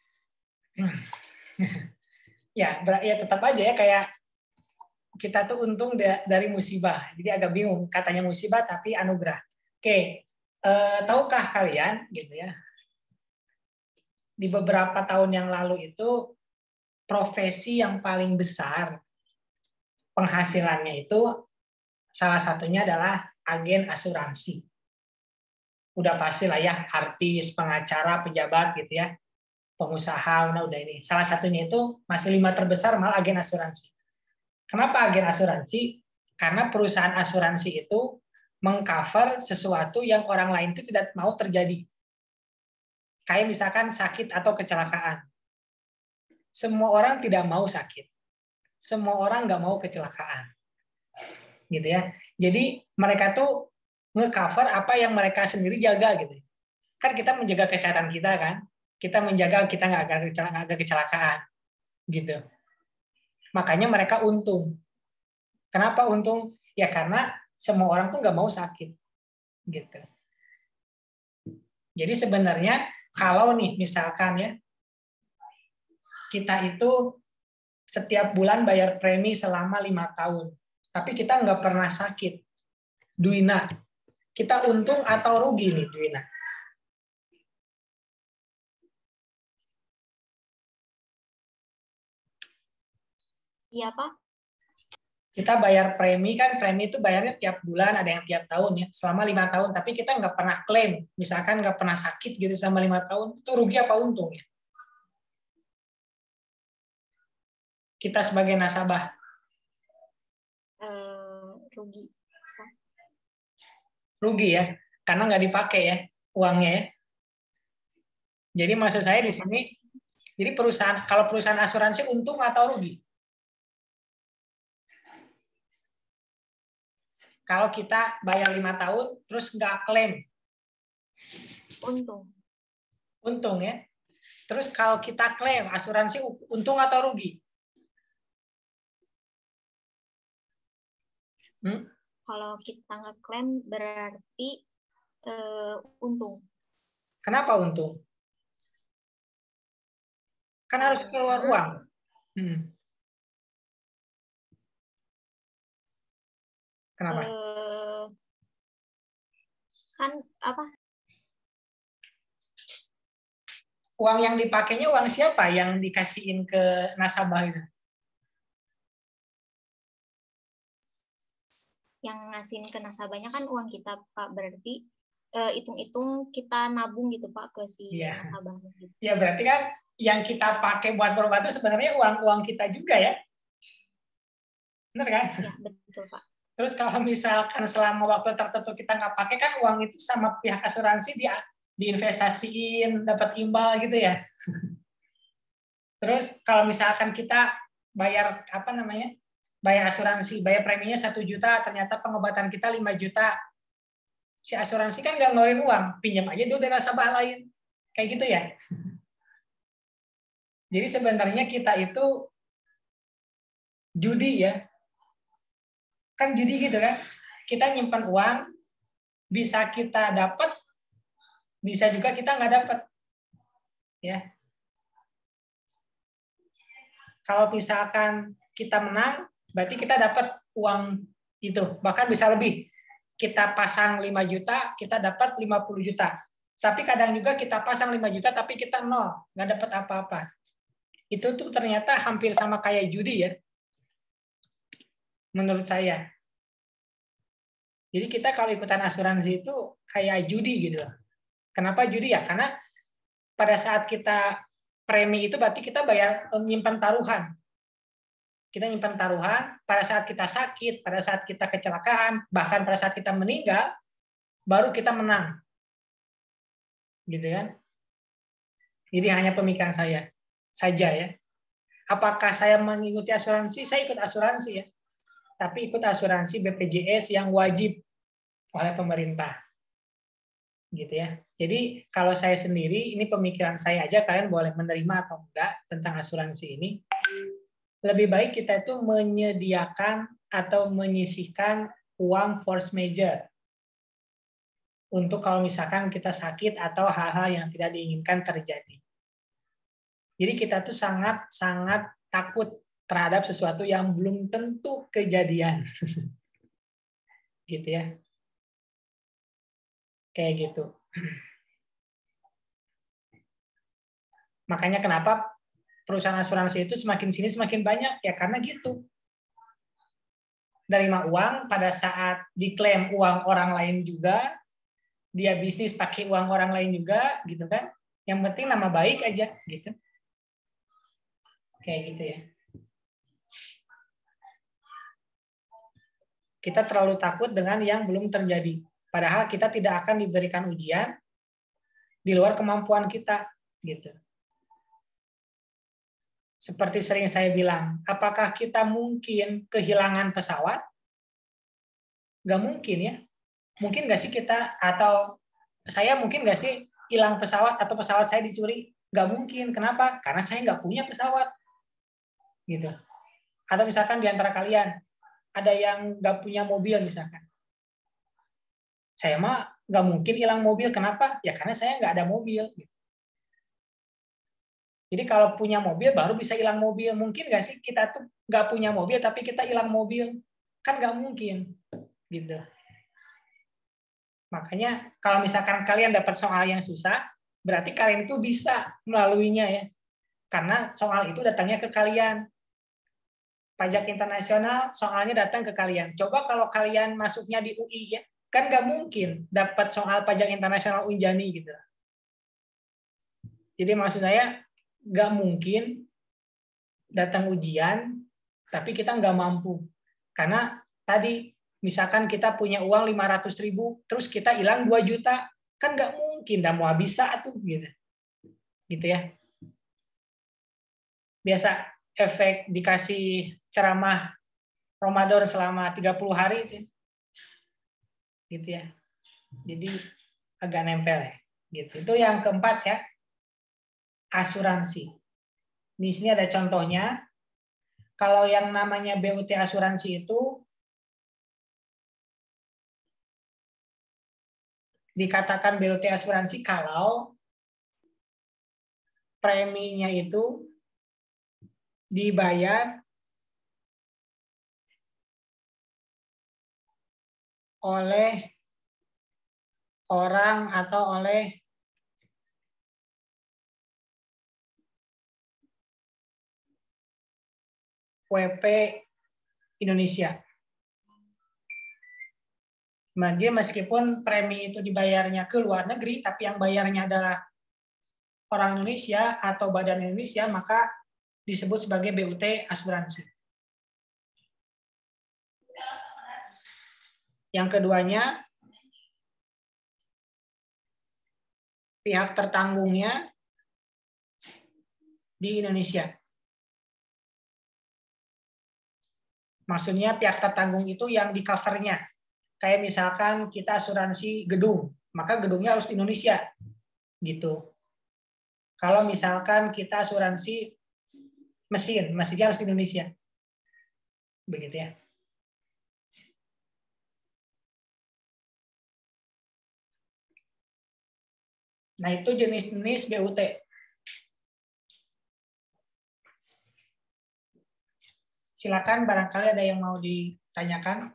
[SPEAKER 1] Ya, ya tetap aja ya kayak kita tuh untung dari musibah. Jadi agak bingung katanya musibah tapi anugerah. Oke, tahukah kalian gitu ya? Di beberapa tahun yang lalu itu profesi yang paling besar penghasilannya itu salah satunya adalah agen asuransi. Udah pasti lah ya, artis, pengacara, pejabat gitu ya, pengusaha, udah ini. Salah satunya itu masih 5 terbesar malah agen asuransi. Kenapa agen asuransi? Karena perusahaan asuransi itu mengcover sesuatu yang orang lain itu tidak mau terjadi. Kayak misalkan sakit atau kecelakaan. Semua orang tidak mau sakit. Semua orang nggak mau kecelakaan. Gitu ya. Jadi mereka tuh nge-cover apa yang mereka sendiri jaga gitu. Kan kita menjaga kesehatan kita kan. Kita menjaga kita nggak ada kecelakaan. Gitu. Makanya mereka untung. Kenapa untung? Ya karena semua orang tuh nggak mau sakit. Gitu. Jadi sebenarnya kalau nih misalkan ya, kita itu setiap bulan bayar premi selama 5 tahun. Tapi kita nggak pernah sakit. Duina, kita untung atau rugi nih Duina?
[SPEAKER 9] Iya, Pak.
[SPEAKER 1] Kita bayar premi kan, premi itu bayarnya tiap bulan, ada yang tiap tahun ya, selama 5 tahun. Tapi kita nggak pernah klaim, misalkan nggak pernah sakit gitu selama 5 tahun, itu rugi apa untung ya? Kita sebagai nasabah.
[SPEAKER 9] Rugi.
[SPEAKER 1] Rugi ya, karena nggak dipakai ya uangnya ya. Jadi maksud saya di sini, jadi perusahaan, kalau perusahaan asuransi untung atau rugi? Kalau kita bayar 5 tahun, terus nggak klaim.
[SPEAKER 9] Untung.
[SPEAKER 1] Untung ya. Terus kalau kita klaim, asuransi untung atau rugi?
[SPEAKER 9] Kalau kita ngeklaim berarti untung.
[SPEAKER 1] Kenapa untung? Kan harus keluar uang. Kenapa?
[SPEAKER 9] Kan apa?
[SPEAKER 1] Uang yang dipakainya uang siapa yang dikasihin ke nasabah itu?
[SPEAKER 9] Yang ngasihin ke nasabahnya kan uang kita, Pak. Berarti hitung-hitung kita nabung gitu, Pak, ke si nasabahnya. Gitu.
[SPEAKER 1] Ya berarti kan yang kita pakai buat berobat itu sebenarnya uang kita juga ya? Benar kan?
[SPEAKER 9] Ya, betul, Pak.
[SPEAKER 1] Terus kalau misalkan selama waktu tertentu kita nggak pakai kan uang itu sama pihak asuransi diinvestasiin, dapat imbal gitu ya. Terus kalau misalkan kita bayar bayar asuransi, bayar preminya 1 juta, ternyata pengobatan kita 5 juta. Si asuransi kan nggak ngeluarin uang, pinjam aja dulu dari nasabah lain. Kayak gitu ya. Jadi sebenarnya kita itu judi ya. Kan judi gitu kan. Kita nyimpan uang, bisa kita dapat, bisa juga kita nggak dapat. Ya. Kalau misalkan kita menang, berarti kita dapat uang itu, bahkan bisa lebih. Kita pasang 5 juta, kita dapat 50 juta. Tapi kadang juga kita pasang 5 juta, tapi kita 0, nggak dapat apa-apa. Itu tuh ternyata hampir sama kayak judi ya, menurut saya. Jadi kita kalau ikutan asuransi itu kayak judi gitu. Kenapa judi ya? Karena pada saat kita premi itu berarti kita bayar menyimpan taruhan. Kita nyimpan taruhan, pada saat kita sakit, pada saat kita kecelakaan, bahkan pada saat kita meninggal, baru kita menang. Gitu kan? Jadi hanya pemikiran saya saja ya. Apakah saya mengikuti asuransi? Saya ikut asuransi ya. Tapi ikut asuransi BPJS yang wajib oleh pemerintah. Gitu ya. Jadi kalau saya sendiri, ini pemikiran saya aja, kalian boleh menerima atau enggak tentang asuransi ini. Lebih baik kita itu menyediakan atau menyisihkan uang force major untuk kalau misalkan kita sakit atau hal-hal yang tidak diinginkan terjadi. Jadi kita tuh sangat takut terhadap sesuatu yang belum tentu kejadian. Gitu ya. Kayak gitu. Makanya kenapa perusahaan asuransi itu semakin sini semakin banyak, ya karena gitu. Nerima uang pada saat diklaim uang orang lain juga, dia bisnis pakai uang orang lain juga, gitu kan. Yang penting nama baik aja, gitu. Kayak gitu ya. Kita terlalu takut dengan yang belum terjadi. Padahal kita tidak akan diberikan ujian di luar kemampuan kita, gitu. Seperti sering saya bilang, apakah kita mungkin kehilangan pesawat? Nggak mungkin ya. Mungkin nggak sih kita, atau saya mungkin nggak sih hilang pesawat atau pesawat saya dicuri? Nggak mungkin. Kenapa? Karena saya nggak punya pesawat. Gitu. Atau misalkan di antara kalian, ada yang nggak punya mobil misalkan. Saya mah nggak mungkin hilang mobil. Kenapa? Ya karena saya nggak ada mobil. Jadi kalau punya mobil baru bisa hilang mobil. Mungkin nggak sih kita tuh nggak punya mobil tapi kita hilang mobil? Kan nggak mungkin. Gitu. Makanya kalau misalkan kalian dapat soal yang susah, berarti kalian itu bisa melaluinya ya. Karena soal itu datangnya ke kalian. Pajak internasional soalnya datang ke kalian. Coba kalau kalian masuknya di UI ya, kan nggak mungkin dapat soal pajak internasional Unjani gitu. Jadi maksud saya nggak mungkin datang ujian, tapi kita nggak mampu. Karena tadi, misalkan kita punya uang 500.000, terus kita hilang 2 juta, kan nggak mungkin, dah mau bisa tuh, gitu ya. Biasa efek dikasih ceramah Ramadan selama 30 hari, gitu ya. Jadi agak nempel ya. Gitu. Itu yang keempat ya. Asuransi. Di sini ada contohnya. Kalau yang namanya BUT asuransi itu dikatakan BUT asuransi kalau preminya itu dibayar oleh orang atau oleh WP Indonesia. Dia meskipun premi itu dibayarnya ke luar negeri, tapi yang bayarnya adalah orang Indonesia atau badan Indonesia, maka disebut sebagai BUT asuransi. Yang keduanya, pihak tertanggungnya di Indonesia. Maksudnya pihak tertanggung itu yang di covernya. Kayak misalkan kita asuransi gedung, maka gedungnya harus di Indonesia. Gitu. Kalau misalkan kita asuransi mesin, mesinnya harus di Indonesia. Begitu ya. Nah, itu jenis-jenis BUT. Silakan barangkali ada yang mau ditanyakan.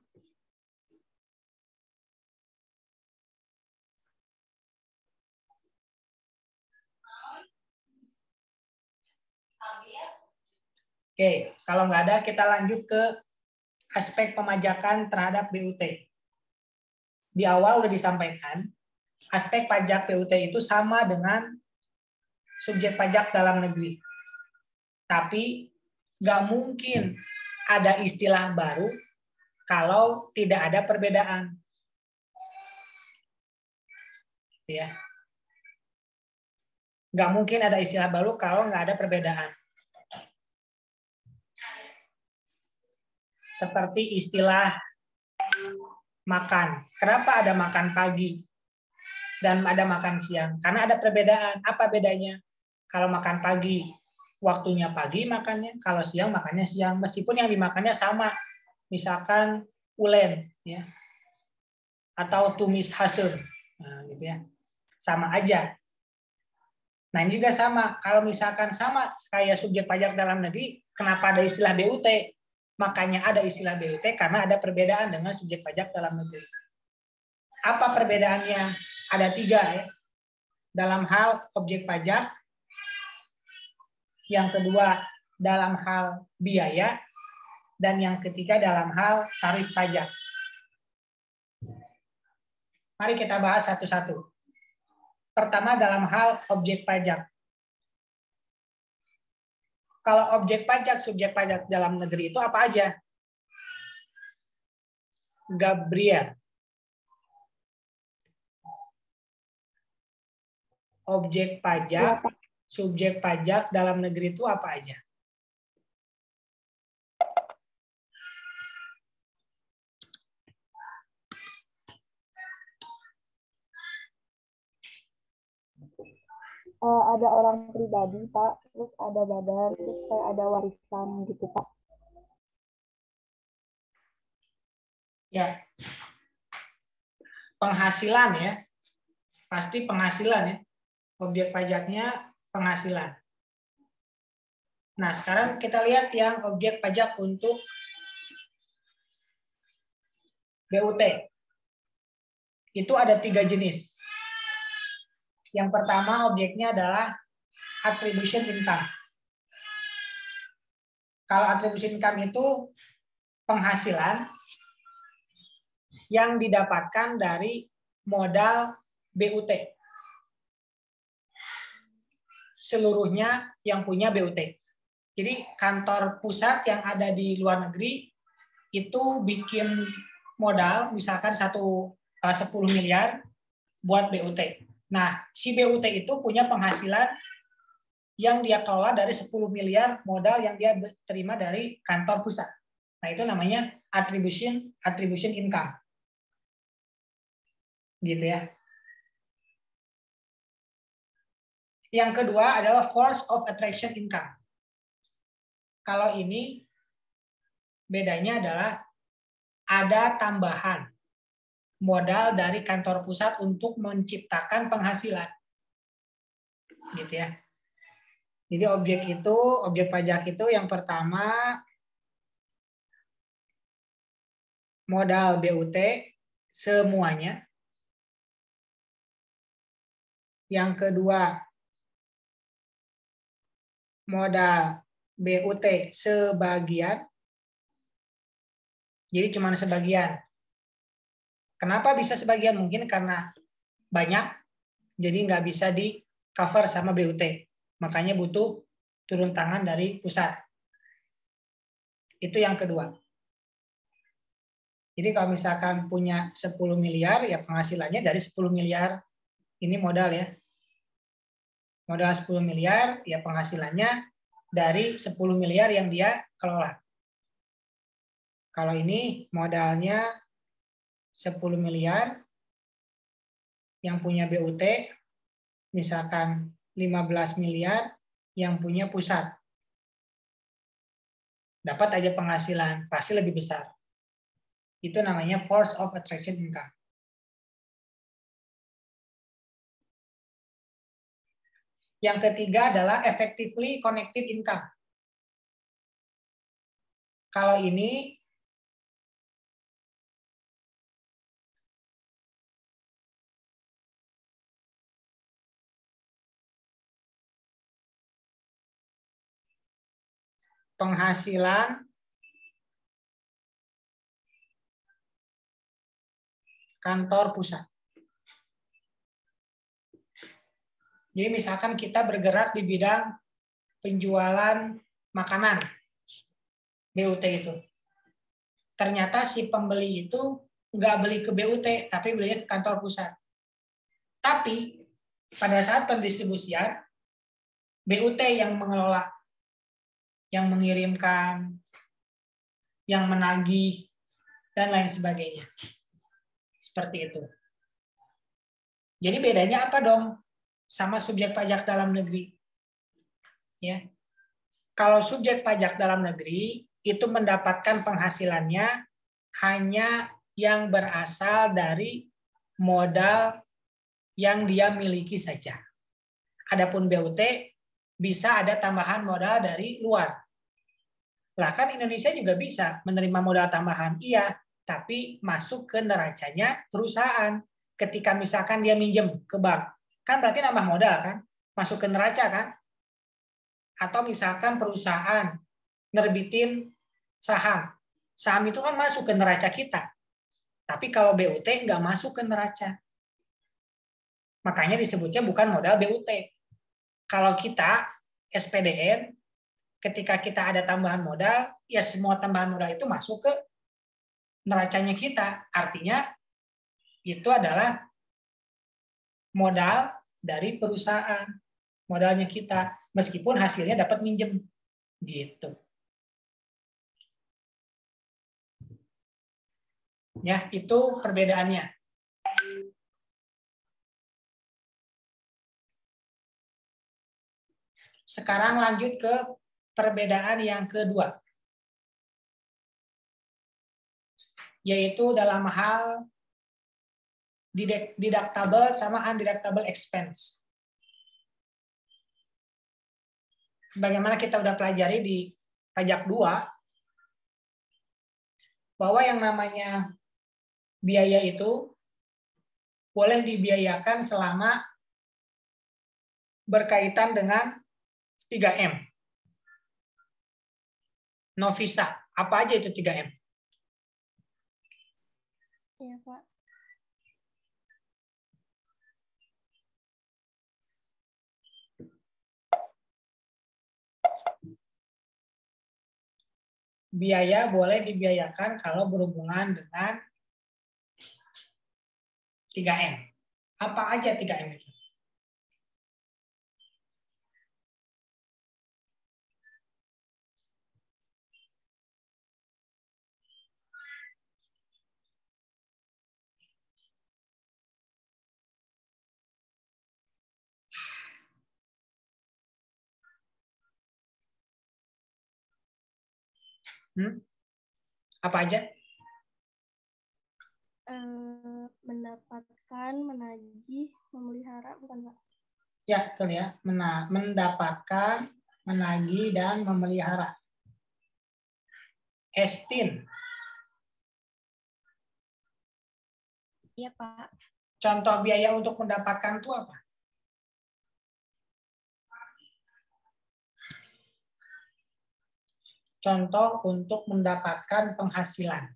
[SPEAKER 1] Oke, kalau nggak ada kita lanjut ke aspek pemajakan terhadap BUT. Di awal udah disampaikan, aspek pajak BUT itu sama dengan subjek pajak dalam negeri. Tapi nggak mungkin ada istilah baru kalau tidak ada perbedaan. Ya. Nggak mungkin ada istilah baru kalau nggak ada perbedaan. Seperti istilah makan. Kenapa ada makan pagi? dan ada makan siang. Karena ada perbedaan. Apa bedanya? Kalau makan pagi, waktunya pagi makannya. Kalau siang, makannya siang. Meskipun yang dimakannya sama. Misalkan ulen, ya, atau tumis hasur. Nah, gitu ya. Sama aja. Nah, ini juga sama. Kalau misalkan sama kayak subjek pajak dalam negeri, kenapa ada istilah BUT? Makanya ada istilah BUT karena ada perbedaan dengan subjek pajak dalam negeri. Apa perbedaannya? Ada 3 ya. Dalam hal objek pajak, yang kedua dalam hal biaya, dan yang ketiga dalam hal tarif pajak. Mari kita bahas satu-satu. Pertama dalam hal objek pajak. Kalau objek pajak, subjek pajak dalam negeri itu apa aja? Gabriel. Objek pajak, subjek pajak dalam negeri itu apa aja?
[SPEAKER 4] Ada orang pribadi, Pak, terus ada badan, terus kayak ada warisan gitu, Pak.
[SPEAKER 1] Ya. Penghasilan ya. Pasti penghasilan ya. Objek pajaknya penghasilan. Nah, sekarang kita lihat yang objek pajak untuk BUT. Itu ada 3 jenis. Yang pertama objeknya adalah attribution income. Kalau attribution income itu penghasilan yang didapatkan dari modal BUT. Seluruhnya yang punya BUT. Jadi kantor pusat yang ada di luar negeri itu bikin modal misalkan 10 miliar buat BUT. Nah, si BUT itu punya penghasilan yang dia kelola dari 10 miliar modal yang dia terima dari kantor pusat. Nah, itu namanya attribution income. Gitu ya. Yang kedua adalah force of attraction income. Kalau ini bedanya adalah ada tambahan modal dari kantor pusat untuk menciptakan penghasilan. Gitu ya. Jadi objek pajak itu yang pertama modal BUT semuanya. Yang kedua modal BUT sebagian. Jadi cuma sebagian. Kenapa bisa sebagian? Mungkin karena banyak, jadi nggak bisa di cover sama BUT. Makanya butuh turun tangan dari pusat. Itu yang kedua. Jadi kalau misalkan punya 10 miliar, ya penghasilannya dari 10 miliar. Ini modal ya. Modal 10 miliar, ya penghasilannya dari 10 miliar yang dia kelola. Kalau ini modalnya 10 miliar, yang punya BUT, misalkan 15 miliar, yang punya pusat. Dapat aja penghasilan, pasti lebih besar. Itu namanya force of attraction income. Yang ketiga adalah effectively connected income. Kalau ini penghasilan kantor pusat. Jadi misalkan kita bergerak di bidang penjualan makanan, BUT itu. Ternyata si pembeli itu nggak beli ke BUT, tapi belinya ke kantor pusat. Tapi pada saat pendistribusian, BUT yang mengelola, yang mengirimkan, yang menagih, dan lain sebagainya. Seperti itu. Jadi bedanya apa dong sama subjek pajak dalam negeri? Ya. Kalau subjek pajak dalam negeri itu mendapatkan penghasilannya hanya yang berasal dari modal yang dia miliki saja. Adapun BUT bisa ada tambahan modal dari luar. Lah kan Indonesia juga bisa menerima modal tambahan, iya, tapi masuk ke neracanya perusahaan. Ketika misalkan dia minjem ke bank, kan berarti nambah modal kan? Masuk ke neraca kan? Atau misalkan perusahaan nerbitin saham. Saham itu kan masuk ke neraca kita. Tapi kalau BUT nggak masuk ke neraca. Makanya disebutnya bukan modal BUT. Kalau kita SPDN, ketika kita ada tambahan modal, ya semua tambahan modal itu masuk ke neracanya kita. Artinya itu adalah modal dari perusahaan, modalnya kita, meskipun hasilnya dapat minjem, gitu. Ya, itu perbedaannya. Sekarang lanjut ke perbedaan yang kedua, yaitu dalam hal deductible sama undeductible expense. Sebagaimana kita udah pelajari di pajak 2, bahwa yang namanya biaya itu boleh dibiayakan selama berkaitan dengan 3M. Novisa, apa aja itu 3M?
[SPEAKER 3] Iya, Pak.
[SPEAKER 1] Biaya boleh dibiayakan kalau berhubungan dengan 3M. Apa aja 3M itu? Apa aja?
[SPEAKER 3] Mendapatkan, menagih, memelihara, bukan Pak?
[SPEAKER 1] Ya, betul ya. Mendapatkan, menagih, dan memelihara. Estin.
[SPEAKER 3] Iya, Pak.
[SPEAKER 1] Contoh biaya untuk mendapatkan itu apa? Contoh untuk mendapatkan penghasilan.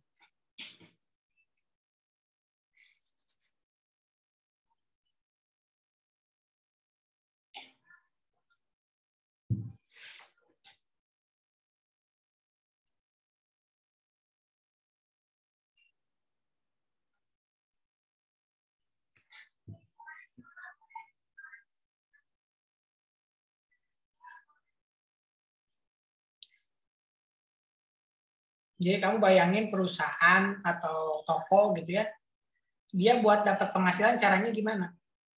[SPEAKER 1] Jadi kamu bayangin perusahaan atau toko gitu ya, dia buat dapat penghasilan caranya gimana?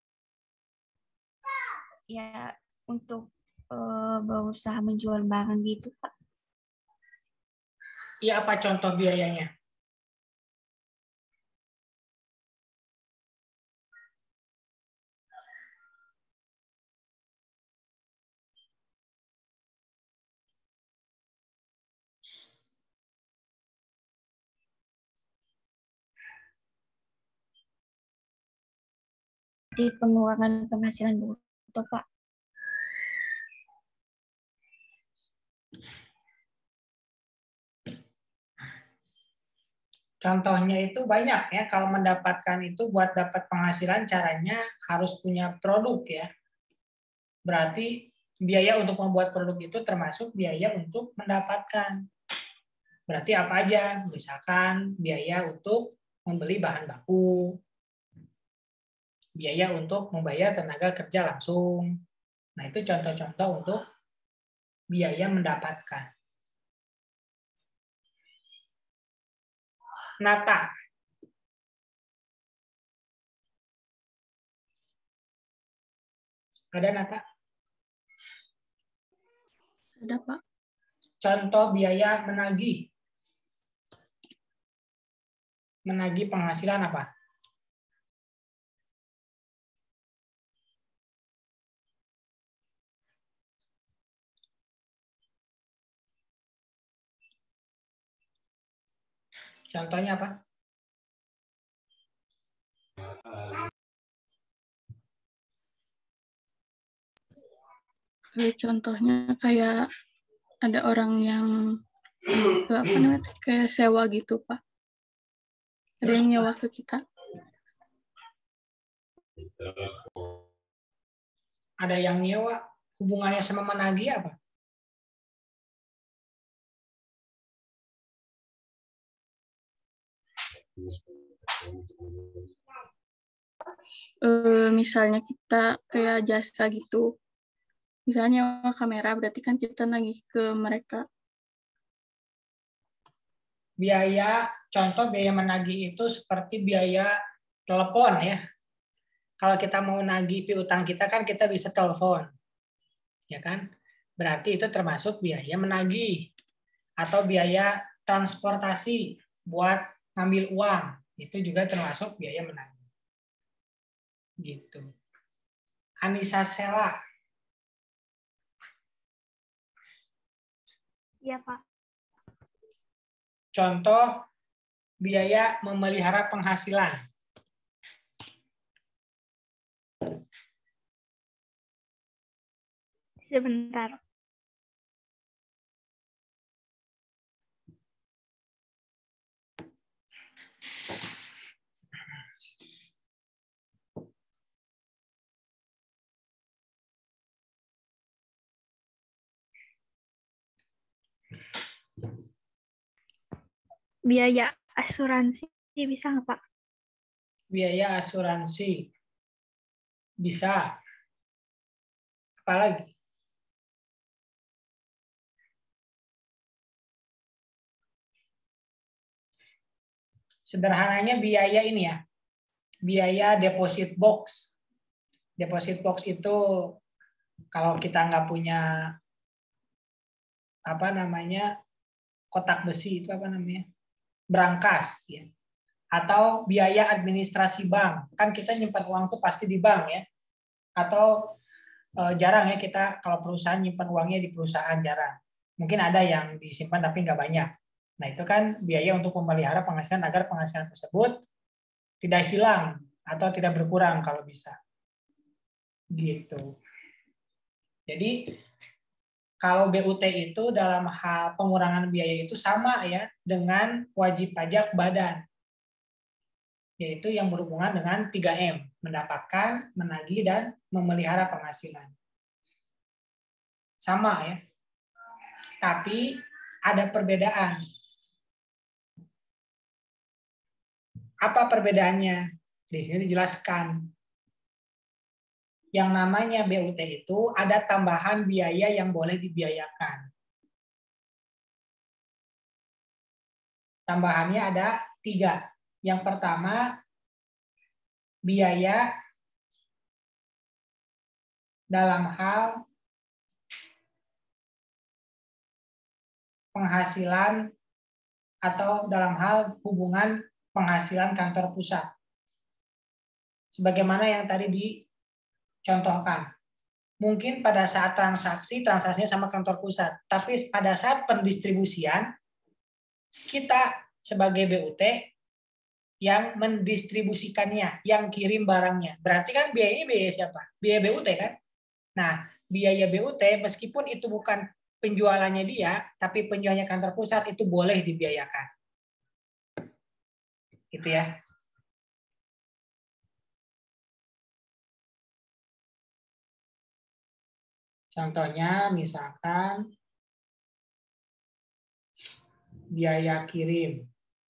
[SPEAKER 3] Ya, untuk berusaha menjual barang gitu, Pak.
[SPEAKER 1] Iya, apa contoh biayanya?
[SPEAKER 3] Di pengurangan penghasilan bruto, Pak.
[SPEAKER 1] Contohnya itu banyak ya. Kalau mendapatkan itu buat dapat penghasilan caranya harus punya produk ya. Berarti biaya untuk membuat produk itu termasuk biaya untuk mendapatkan. Berarti apa aja? Misalkan biaya untuk membeli bahan baku, biaya untuk membayar tenaga kerja langsung. Nah, itu contoh-contoh untuk biaya mendapatkan. Nata. Ada Nata?
[SPEAKER 3] Ada, Pak.
[SPEAKER 1] Contoh biaya menagih. Menagih penghasilan apa? Contohnya apa?
[SPEAKER 3] Contohnya kayak ada orang yang apa namanya kayak sewa gitu, Pak. Ada yang nyewa ke kita.
[SPEAKER 1] Ada yang nyewa, hubungannya sama menagih apa?
[SPEAKER 3] Misalnya kita kayak jasa gitu. Misalnya kamera, berarti kan kita nagih ke mereka.
[SPEAKER 1] Biaya, contoh biaya menagih itu seperti biaya telepon ya. Kalau kita mau nagih piutang kita kan kita bisa telepon. Ya kan? Berarti itu termasuk biaya menagih. Atau biaya transportasi buat ngambil uang. Itu juga termasuk biaya menagih. Gitu. Anissa Sela.
[SPEAKER 10] Iya, Pak.
[SPEAKER 1] Contoh biaya memelihara penghasilan.
[SPEAKER 10] Sebentar. Biaya asuransi bisa nggak, Pak?
[SPEAKER 1] Biaya asuransi bisa. Apalagi? Sederhananya biaya ini ya, biaya deposit box. Deposit box itu kalau kita nggak punya apa namanya kotak besi itu apa namanya brankas ya, atau biaya administrasi bank. Kan kita nyimpan uang tuh pasti di bank ya, atau jarang ya kita kalau perusahaan nyimpan uangnya di perusahaan, jarang. Mungkin ada yang disimpan tapi nggak banyak. Nah itu kan biaya untuk memelihara penghasilan agar penghasilan tersebut tidak hilang atau tidak berkurang kalau bisa. Gitu. Jadi kalau BUT itu dalam hal pengurangan biaya itu sama ya dengan wajib pajak badan. Yaitu yang berhubungan dengan 3M, mendapatkan, menagih, dan memelihara penghasilan. Sama ya. Tapi ada perbedaan. Apa perbedaannya? Di sini dijelaskan. Yang namanya BUT itu ada tambahan biaya yang boleh dibiayakan. Tambahannya ada 3. Yang pertama, biaya dalam hal penghasilan atau dalam hal hubungan penghasilan kantor pusat. Sebagaimana yang tadi dicontohkan. Mungkin pada saat transaksinya sama kantor pusat. Tapi pada saat pendistribusian, kita sebagai BUT yang mendistribusikannya, yang kirim barangnya. Berarti kan biayanya biaya siapa? Biaya BUT kan? Nah, biaya BUT meskipun itu bukan penjualannya dia, tapi penjualnya kantor pusat itu boleh dibiayakan. Gitu ya. Contohnya misalkan biaya kirim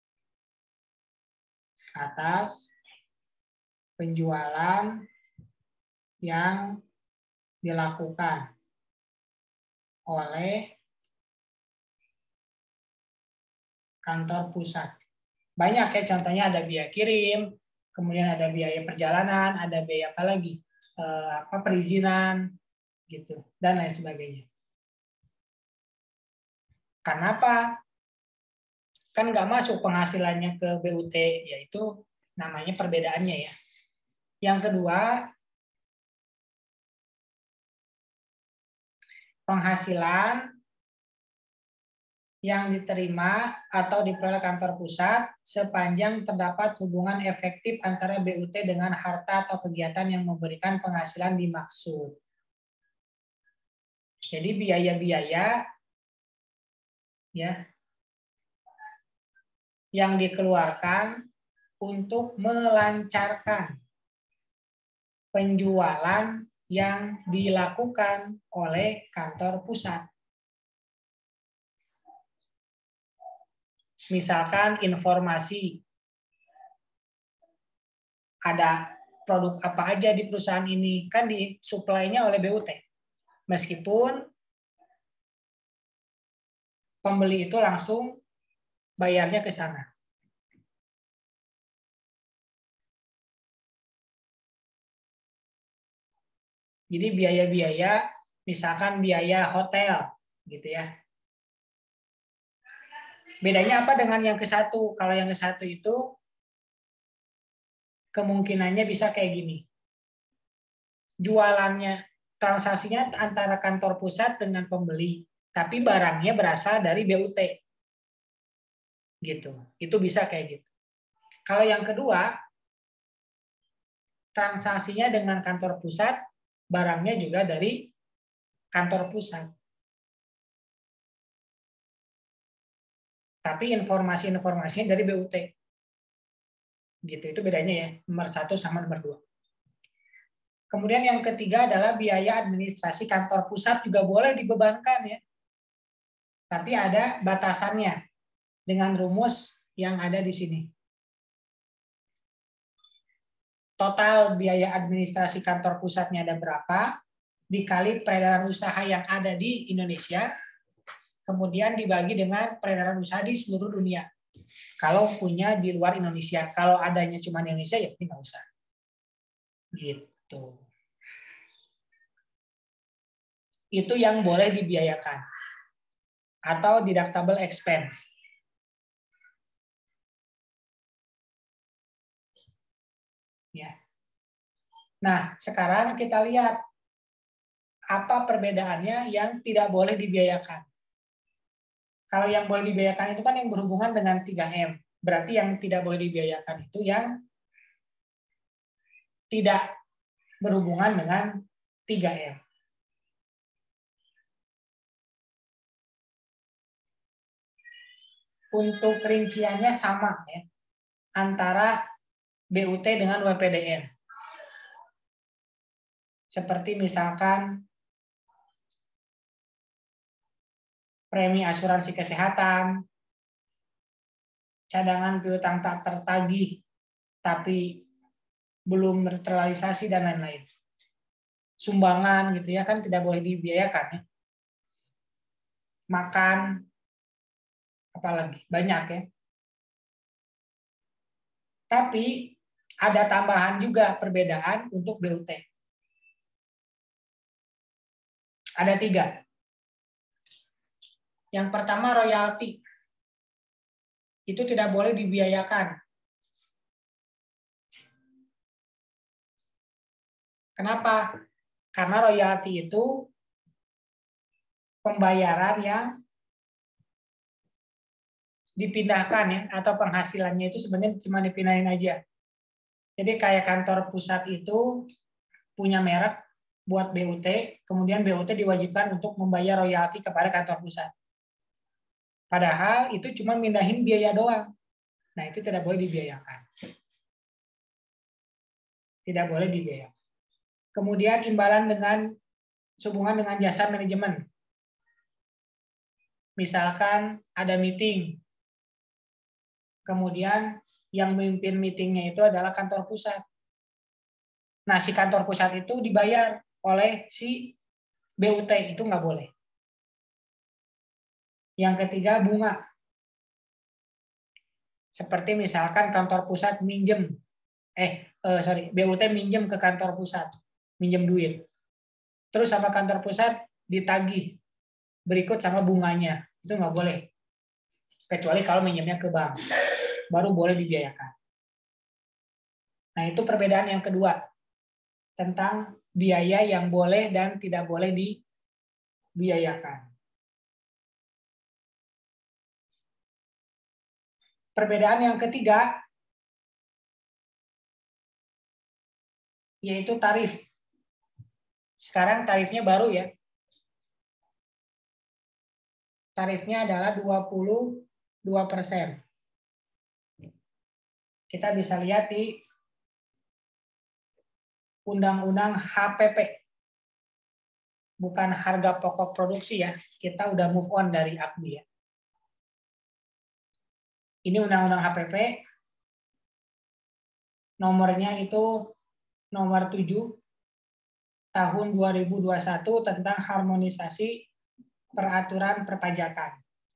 [SPEAKER 1] atas penjualan yang dilakukan oleh kantor pusat. Banyak ya contohnya, ada biaya kirim, kemudian ada biaya perjalanan, ada biaya apa lagi? perizinan, gitu, dan lain sebagainya. Kenapa? Kan nggak masuk penghasilannya ke BUT, yaitu namanya perbedaannya ya. Yang kedua, penghasilan yang diterima atau diperoleh kantor pusat sepanjang terdapat hubungan efektif antara BUT dengan harta atau kegiatan yang memberikan penghasilan dimaksud. Jadi biaya-biaya ya yang dikeluarkan untuk melancarkan penjualan yang dilakukan oleh kantor pusat. Misalkan informasi, ada produk apa aja di perusahaan ini, kan disuplainya oleh BUT. Meskipun pembeli itu langsung bayarnya ke sana. Jadi biaya-biaya, misalkan biaya hotel, gitu ya. Bedanya apa dengan yang ke satu? Kalau yang ke satu itu kemungkinannya bisa kayak gini. Jualannya, transaksinya antara kantor pusat dengan pembeli, tapi barangnya berasal dari BUT. Gitu. Itu bisa kayak gitu. Kalau yang kedua, transaksinya dengan kantor pusat, barangnya juga dari kantor pusat. Tapi informasi-informasinya dari BUT. Gitu, itu bedanya ya, nomor 1 sama nomor 2. Kemudian yang ketiga adalah biaya administrasi kantor pusat juga boleh dibebankan ya. Tapi ada batasannya dengan rumus yang ada di sini. Total biaya administrasi kantor pusatnya ada berapa, dikali peredaran usaha yang ada di Indonesia, kemudian dibagi dengan peredaran usaha di seluruh dunia. Kalau punya di luar Indonesia, kalau adanya cuma di Indonesia ya nggak usah. Gitu. Itu yang boleh dibiayakan atau deductible expense. Ya. Nah, sekarang kita lihat apa perbedaannya yang tidak boleh dibiayakan. Kalau yang boleh dibiayakan itu kan yang berhubungan dengan 3M. Berarti yang tidak boleh dibiayakan itu yang tidak berhubungan dengan 3M. Untuk rinciannya sama ya, antara BUT dengan WPDN. Seperti misalkan premi asuransi kesehatan, cadangan piutang tak tertagih, tapi belum terrealisasi dan lain-lain. Sumbangan gitu ya kan tidak boleh dibiayakan ya. Makan, apalagi banyak ya. Tapi ada tambahan juga perbedaan untuk BUT. Ada 3. Yang pertama royalti. Itu tidak boleh dibiayakan. Kenapa? Karena royalti itu pembayaran yang dipindahkan ya, atau penghasilannya itu sebenarnya cuma dipindahin aja. Jadi kayak kantor pusat itu punya merek buat BUT, kemudian BUT diwajibkan untuk membayar royalti kepada kantor pusat. Padahal itu cuma mindahin biaya doang. Nah, itu tidak boleh dibiayakan. Tidak boleh dibiayakan. Kemudian imbalan dengan sehubungan dengan jasa manajemen. Misalkan ada meeting. Kemudian yang memimpin meetingnya itu adalah kantor pusat. Nah, si kantor pusat itu dibayar oleh si BUT, itu nggak boleh. Yang ketiga, bunga. Seperti misalkan kantor pusat minjem, BUT minjem ke kantor pusat minjem duit. Terus sama kantor pusat ditagih berikut sama bunganya. Itu nggak boleh. Kecuali kalau minjemnya ke bank. Baru boleh dibiayakan. Nah, itu perbedaan yang kedua. Tentang biaya yang boleh dan tidak boleh dibiayakan. Perbedaan yang ketiga yaitu tarif. Sekarang tarifnya baru ya. Tarifnya adalah 22%. Kita bisa lihat di Undang-Undang HPP. Bukan harga pokok produksi ya. Kita udah move on dari AKBI ya. Ini Undang-Undang HPP. Nomornya itu nomor 7 tahun 2021 tentang harmonisasi peraturan perpajakan.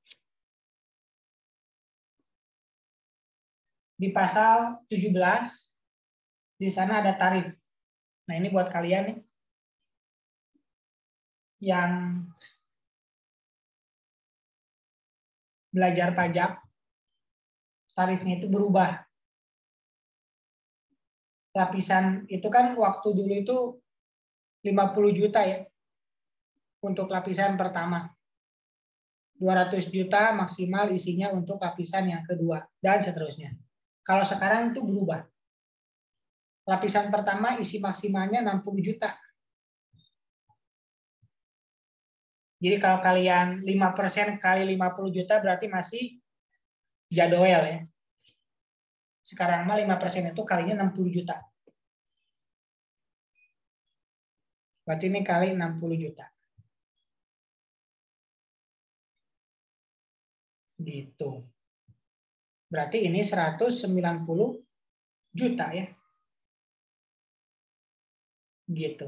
[SPEAKER 1] Di pasal 17 di sana ada tarif. Nah, ini buat kalian nih yang belajar pajak, tarifnya itu berubah. Lapisan itu kan waktu dulu itu 50 juta ya untuk lapisan pertama. 200 juta maksimal isinya untuk lapisan yang kedua dan seterusnya. Kalau sekarang itu berubah. Lapisan pertama isi maksimalnya 60 juta. Jadi kalau kalian 5% kali 50 juta berarti masih jadwal ya. Sekarang mah 5% itu kalinya 60 juta. Berarti ini kali 60 juta. Gitu. Berarti ini 190 juta ya. Gitu.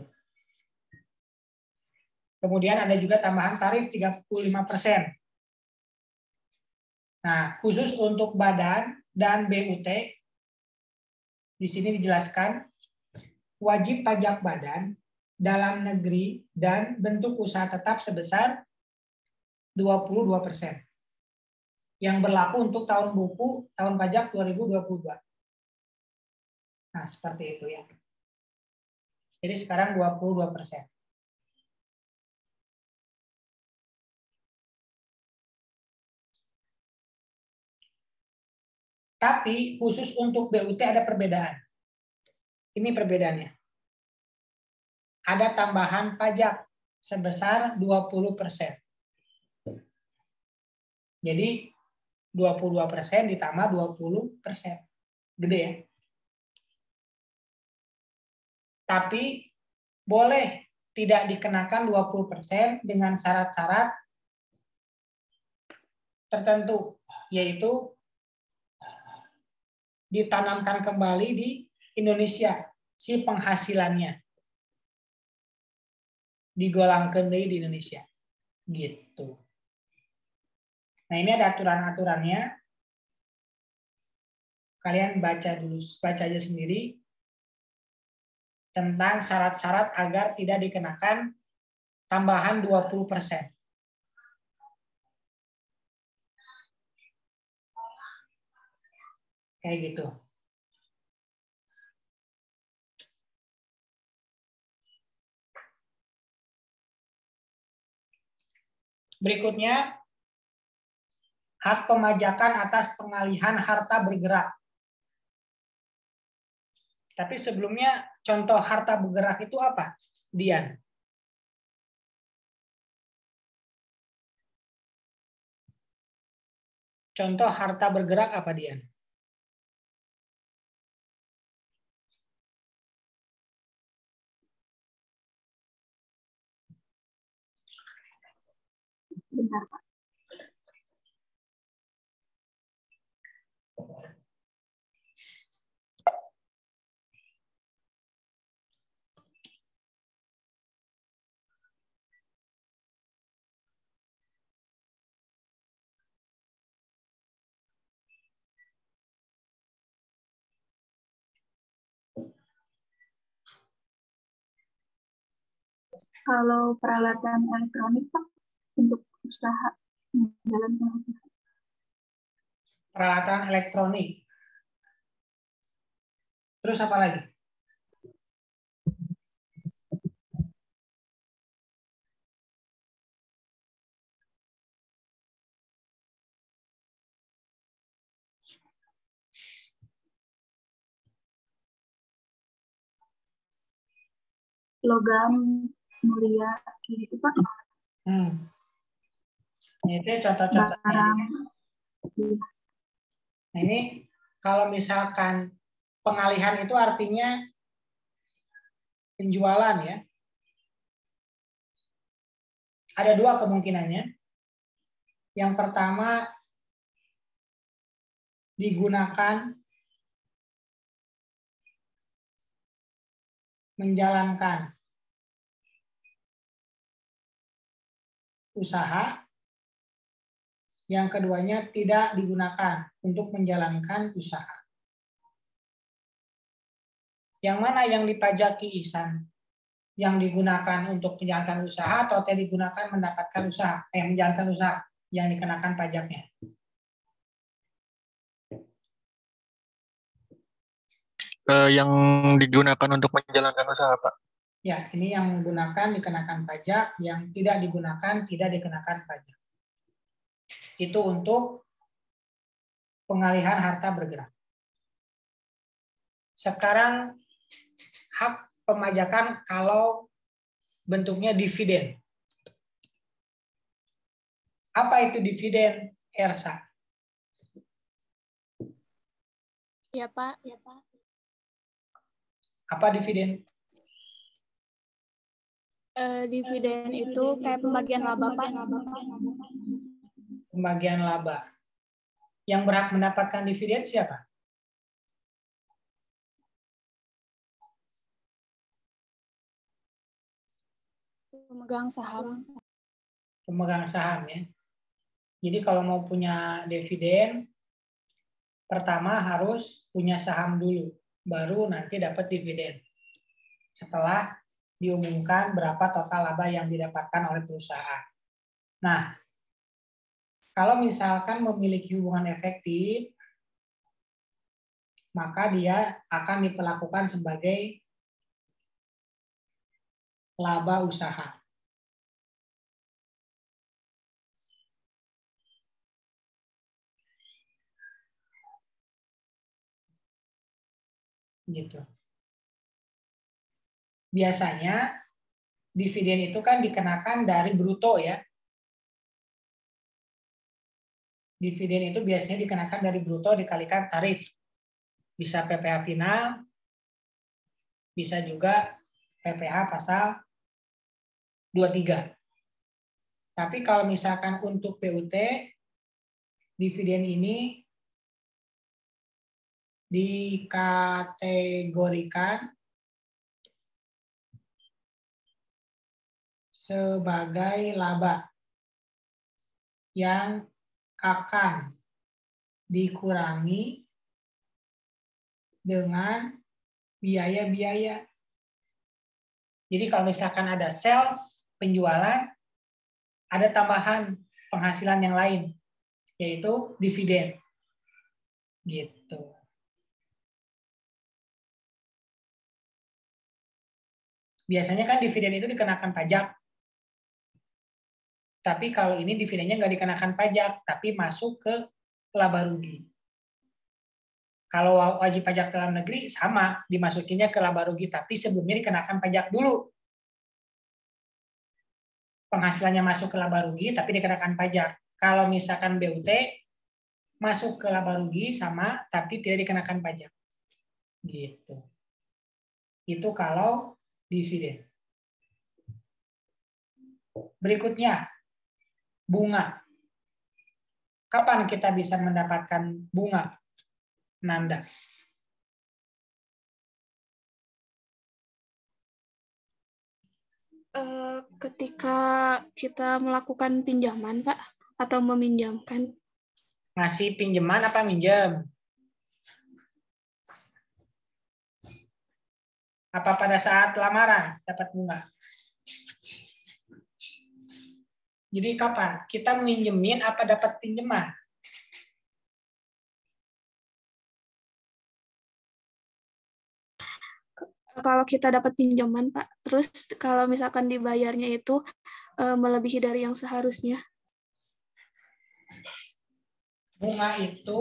[SPEAKER 1] Kemudian ada juga tambahan tarif 35%. Nah, khusus untuk badan dan BUT, di sini dijelaskan, wajib pajak badan dalam negeri dan bentuk usaha tetap sebesar 22%. Yang berlaku untuk tahun buku, tahun pajak 2022. Nah, seperti itu ya. Jadi sekarang 22%. Tapi khusus untuk BUT ada perbedaan. Ini perbedaannya. Ada tambahan pajak sebesar 20%. Jadi 22% ditambah 20%. Gede ya. Tapi boleh tidak dikenakan 20% dengan syarat-syarat tertentu, yaitu ditanamkan kembali di Indonesia si penghasilannya, digolangkan di Indonesia gitu. Nah, ini ada aturan-aturannya, kalian baca dulu, baca aja sendiri tentang syarat-syarat agar tidak dikenakan tambahan 20%. Kayak gitu. Berikutnya, hak pemajakan atas pengalihan harta bergerak. Tapi sebelumnya, contoh harta bergerak itu apa, Dian? Contoh harta bergerak apa, Dian?
[SPEAKER 3] Bentar, Pak. Kalau peralatan elektronik, Pak, untuk usaha menjalankan usaha.
[SPEAKER 1] Peralatan elektronik. Terus apa lagi?
[SPEAKER 3] Logam mulia gitu, Pak.
[SPEAKER 1] Itu contoh-contohnya. Nah, ini kalau misalkan pengalihan itu artinya penjualan ya. Ada dua kemungkinannya. Yang pertama digunakan menjalankan usaha. Yang keduanya tidak digunakan untuk menjalankan usaha. Yang mana yang dipajaki, Ihsan? Yang digunakan untuk menjalankan usaha atau tidak digunakan mendapatkan usaha? Menjalankan usaha yang dikenakan pajaknya.
[SPEAKER 11] Yang digunakan untuk menjalankan usaha, Pak.
[SPEAKER 1] Ya, ini yang menggunakan dikenakan pajak, yang tidak digunakan tidak dikenakan pajak. Itu untuk pengalihan harta bergerak. Sekarang hak pemajakan kalau bentuknya dividen. Apa itu dividen, Ersa?
[SPEAKER 7] Ya, Pak. Ya, Pak.
[SPEAKER 1] Apa dividen?
[SPEAKER 7] Dividen itu kayak pembagian laba, Pak.
[SPEAKER 1] Pembagian laba. Yang berhak mendapatkan dividen siapa?
[SPEAKER 7] Pemegang saham.
[SPEAKER 1] Pemegang saham ya. Jadi kalau mau punya dividen, pertama harus punya saham dulu, baru nanti dapat dividen. Setelah diumumkan berapa total laba yang didapatkan oleh perusahaan. Nah, kalau misalkan memiliki hubungan efektif, maka dia akan diperlakukan sebagai laba usaha. Gitu. Biasanya dividen itu kan dikenakan dari bruto ya. Dividen itu biasanya dikenakan dari bruto dikalikan tarif. Bisa PPh final, bisa juga PPh pasal 23. Tapi kalau misalkan untuk PUT, dividen ini dikategorikan sebagai laba yang akan dikurangi dengan biaya-biaya. Jadi kalau misalkan ada sales, penjualan, ada tambahan penghasilan yang lain, yaitu dividen. Gitu. Biasanya kan dividen itu dikenakan pajak. Tapi kalau ini dividennya nggak dikenakan pajak, tapi masuk ke laba rugi. Kalau wajib pajak dalam negeri sama, dimasukinnya ke laba rugi, tapi sebelumnya dikenakan pajak dulu. Penghasilannya masuk ke laba rugi, tapi dikenakan pajak. Kalau misalkan BUT, masuk ke laba rugi sama, tapi tidak dikenakan pajak. Gitu. Itu kalau dividen. Berikutnya, bunga. Kapan kita bisa mendapatkan bunga, Nanda?
[SPEAKER 12] Ketika kita melakukan pinjaman, Pak, atau meminjamkan.
[SPEAKER 1] Ngasih pinjaman apa minjam? Apa pada saat lamaran dapat bunga? Jadi kapan? Kita minjemin apa dapat pinjaman?
[SPEAKER 12] Kalau kita dapat pinjaman, Pak, terus kalau misalkan dibayarnya itu melebihi dari yang seharusnya.
[SPEAKER 1] Bunga itu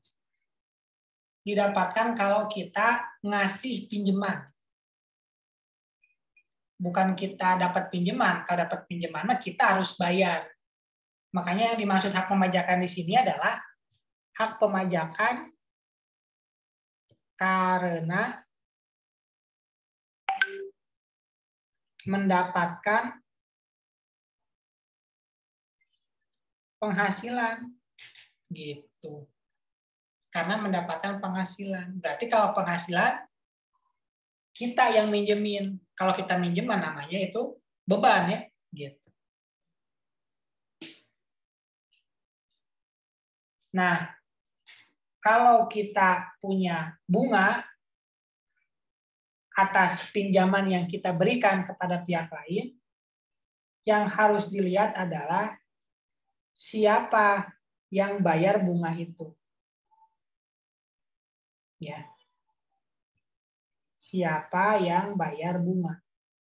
[SPEAKER 1] didapatkan kalau kita ngasih pinjaman. Bukan kita dapat pinjaman. Kalau dapat pinjaman, kita harus bayar. Makanya yang dimaksud hak pemajakan di sini adalah hak pemajakan karena mendapatkan penghasilan gitu. Karena mendapatkan penghasilan. Berarti kalau penghasilan kita yang minjemin. Kalau kita minjeman namanya itu beban ya, gitu. Nah, kalau kita punya bunga atas pinjaman yang kita berikan kepada pihak lain, yang harus dilihat adalah siapa yang bayar bunga itu. Ya. Siapa yang bayar bunga?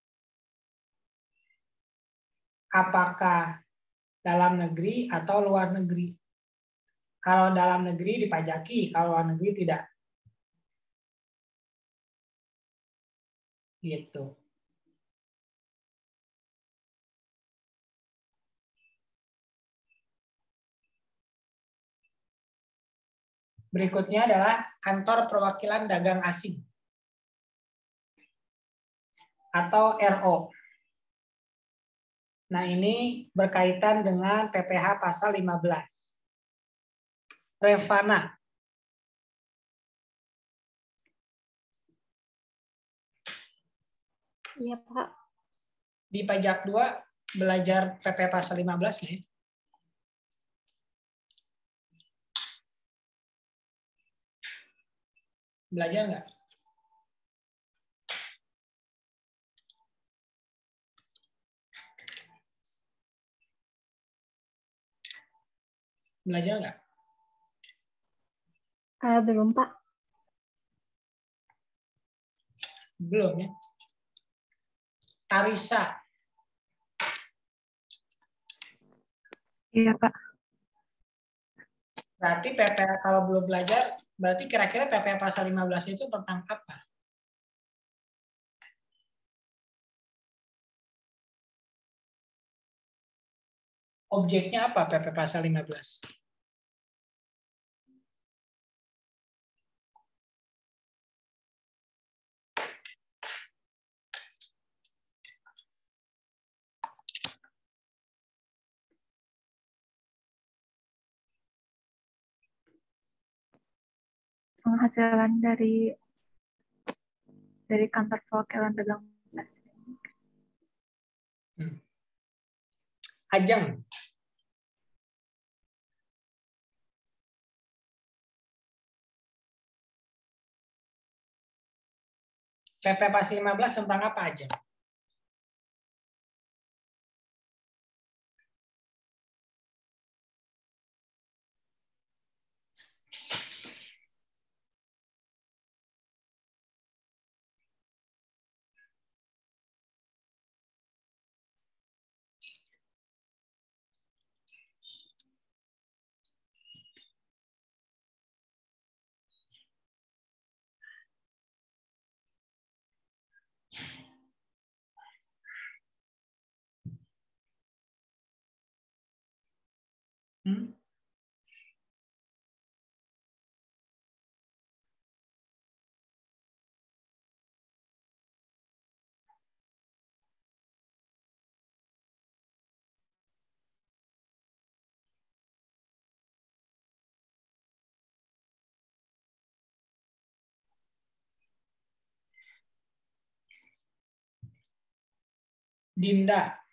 [SPEAKER 1] Apakah dalam negeri atau luar negeri? Kalau dalam negeri dipajaki, kalau luar negeri tidak. Gitu. Berikutnya adalah kantor perwakilan dagang asing atau RO. Nah, ini berkaitan dengan PPh pasal 15. Revana.
[SPEAKER 9] Iya, Pak.
[SPEAKER 1] Di pajak 2 belajar PP pasal 15 nih. Belajar nggak? Belajar nggak?
[SPEAKER 9] Belum, Pak.
[SPEAKER 1] Belum ya. Tarisa.
[SPEAKER 10] Iya, Pak.
[SPEAKER 1] Berarti PP kalau belum belajar, berarti kira-kira PP pasal 15 itu tentang apa? Objeknya apa PP pasal 15?
[SPEAKER 10] Penghasilan dari kantor perwakilan dagang asing.
[SPEAKER 1] Ajeng. PP pasal 15 tentang apa aja? Dinda.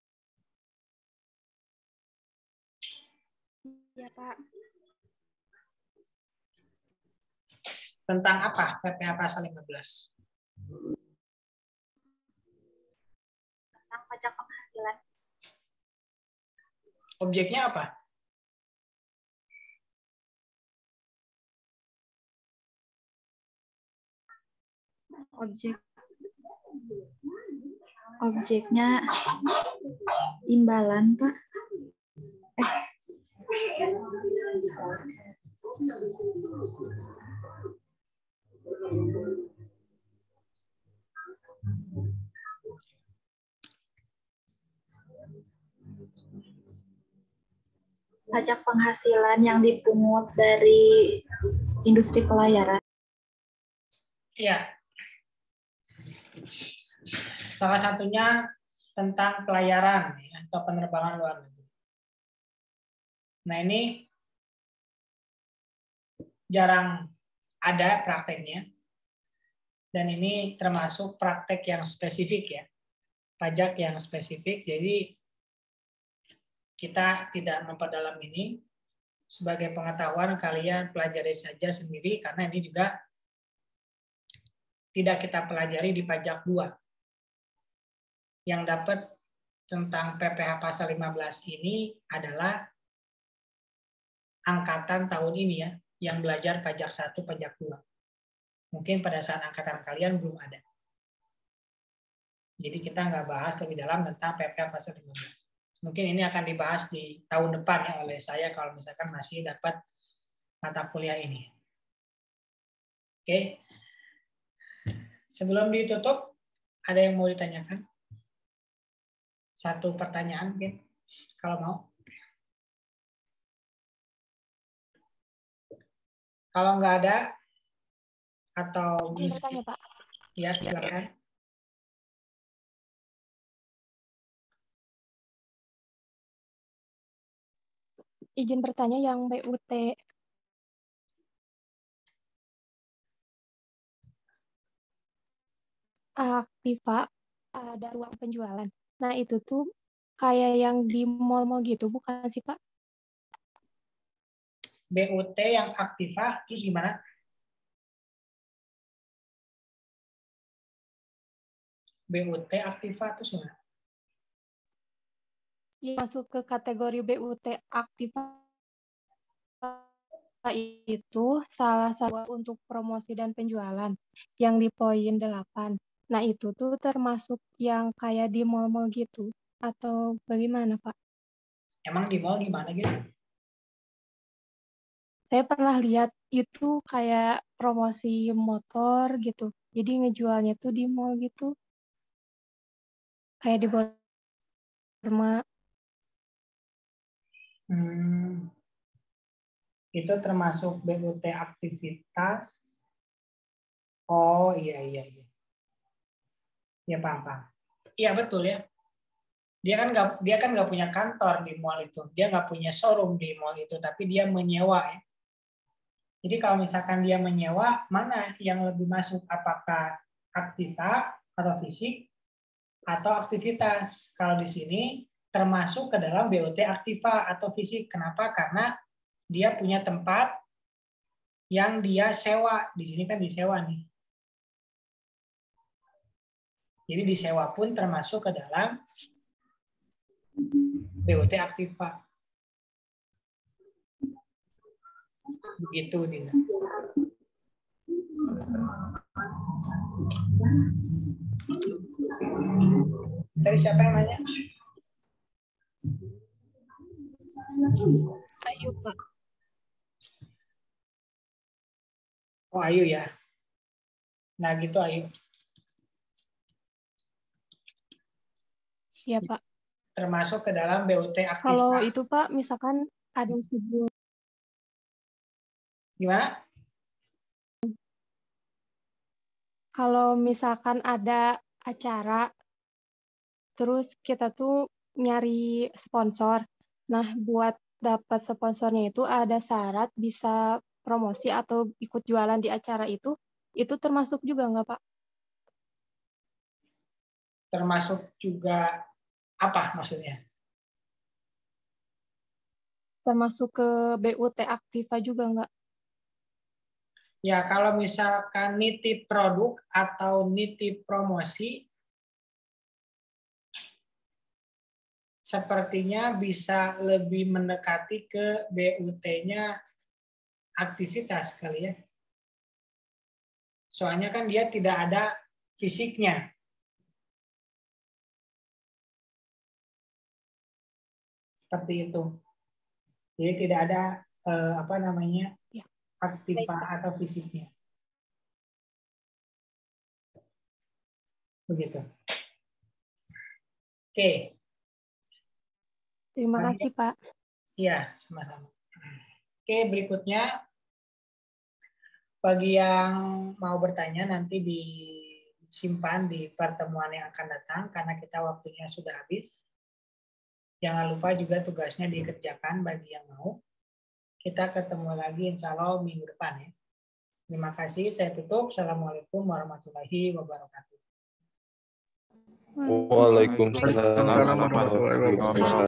[SPEAKER 12] Ya, Pak.
[SPEAKER 1] Tentang apa PPh pasal 15?
[SPEAKER 10] Tentang pajak penghasilan.
[SPEAKER 1] Objeknya apa?
[SPEAKER 10] Objeknya imbalan, Pak. Pajak penghasilan yang dipungut dari industri pelayaran.
[SPEAKER 1] Iya. Salah satunya tentang pelayaran ya, atau penerbangan luar negeri. Nah, ini jarang ada prakteknya. Dan ini termasuk praktek yang spesifik ya. Pajak yang spesifik. Jadi kita tidak memperdalam ini. Sebagai pengetahuan kalian pelajari saja sendiri karena ini juga tidak kita pelajari di pajak 2. Yang dapat tentang PPh pasal 15 ini adalah angkatan tahun ini ya, yang belajar pajak 1, pajak 2. Mungkin pada saat angkatan kalian belum ada. Jadi kita nggak bahas lebih dalam tentang PPh pasal 15. Mungkin ini akan dibahas di tahun depan ya oleh saya kalau misalkan masih dapat mata kuliah ini. Oke. Sebelum ditutup, ada yang mau ditanyakan? Satu pertanyaan mungkin, kalau mau. Kalau nggak ada, atau
[SPEAKER 13] bertanya, Pak.
[SPEAKER 1] Ya, silakan.
[SPEAKER 13] Izin bertanya yang BUT Aktiva ada ruang penjualan. Nah, itu tuh kayak yang di mall-mall gitu, bukan sih, Pak?
[SPEAKER 1] BUT yang Aktiva, terus gimana? BUT Aktiva, terus gimana?
[SPEAKER 13] Ya, masuk ke kategori BUT Aktiva itu salah satu untuk promosi dan penjualan yang di poin 8. Nah, itu tuh termasuk yang kayak di mall-mall gitu atau bagaimana, Pak?
[SPEAKER 1] Emang di mall gimana gitu?
[SPEAKER 13] Saya pernah lihat itu kayak promosi motor gitu. Jadi ngejualnya tuh di mall gitu. Kayak di Burma.
[SPEAKER 1] Itu termasuk BUT aktivitas. Oh iya. Ya paham. Iya betul ya. Dia kan nggak punya kantor di mall itu. Dia nggak punya showroom di mall itu, tapi dia menyewa ya. Jadi kalau misalkan dia menyewa, mana yang lebih masuk? Apakah aktiva atau fisik atau aktivitas? Kalau di sini termasuk ke dalam BUT aktiva atau fisik. Kenapa? Karena dia punya tempat yang dia sewa. Di sini kan disewa nih. Jadi disewa pun termasuk ke dalam BUT aktiva. Begitu, Dina. Tadi siapa yang nanya?
[SPEAKER 13] Ayu, Pak.
[SPEAKER 1] Oh, Ayu ya. Nah, gitu Ayu.
[SPEAKER 13] Iya, Pak.
[SPEAKER 1] Termasuk ke dalam BUT aktiva.
[SPEAKER 13] Kalau itu, Pak, misalkan ada sebelum.
[SPEAKER 1] Gimana?
[SPEAKER 13] Kalau misalkan ada acara, terus kita tuh nyari sponsor. Nah, buat dapat sponsornya itu ada syarat bisa promosi atau ikut jualan di acara itu termasuk juga nggak, Pak?
[SPEAKER 1] Termasuk juga apa maksudnya?
[SPEAKER 13] Termasuk ke BUT aktiva juga nggak?
[SPEAKER 1] Ya, kalau misalkan nitip produk atau nitip promosi, sepertinya bisa lebih mendekati ke BUT-nya aktivitas kali ya. Soalnya kan dia tidak ada fisiknya. Seperti itu. Jadi tidak ada aktiva atau fisiknya. Begitu. Oke.
[SPEAKER 13] Terima kasih, Pak.
[SPEAKER 1] Iya, sama-sama. Oke, berikutnya bagi yang mau bertanya nanti disimpan di pertemuan yang akan datang karena kita waktunya sudah habis. Jangan lupa juga tugasnya dikerjakan bagi yang mau. Kita ketemu lagi insya Allah minggu depan ya. Terima kasih, saya tutup. Assalamualaikum warahmatullahi wabarakatuh.
[SPEAKER 2] Waalaikumsalam warahmatullahi wabarakatuh.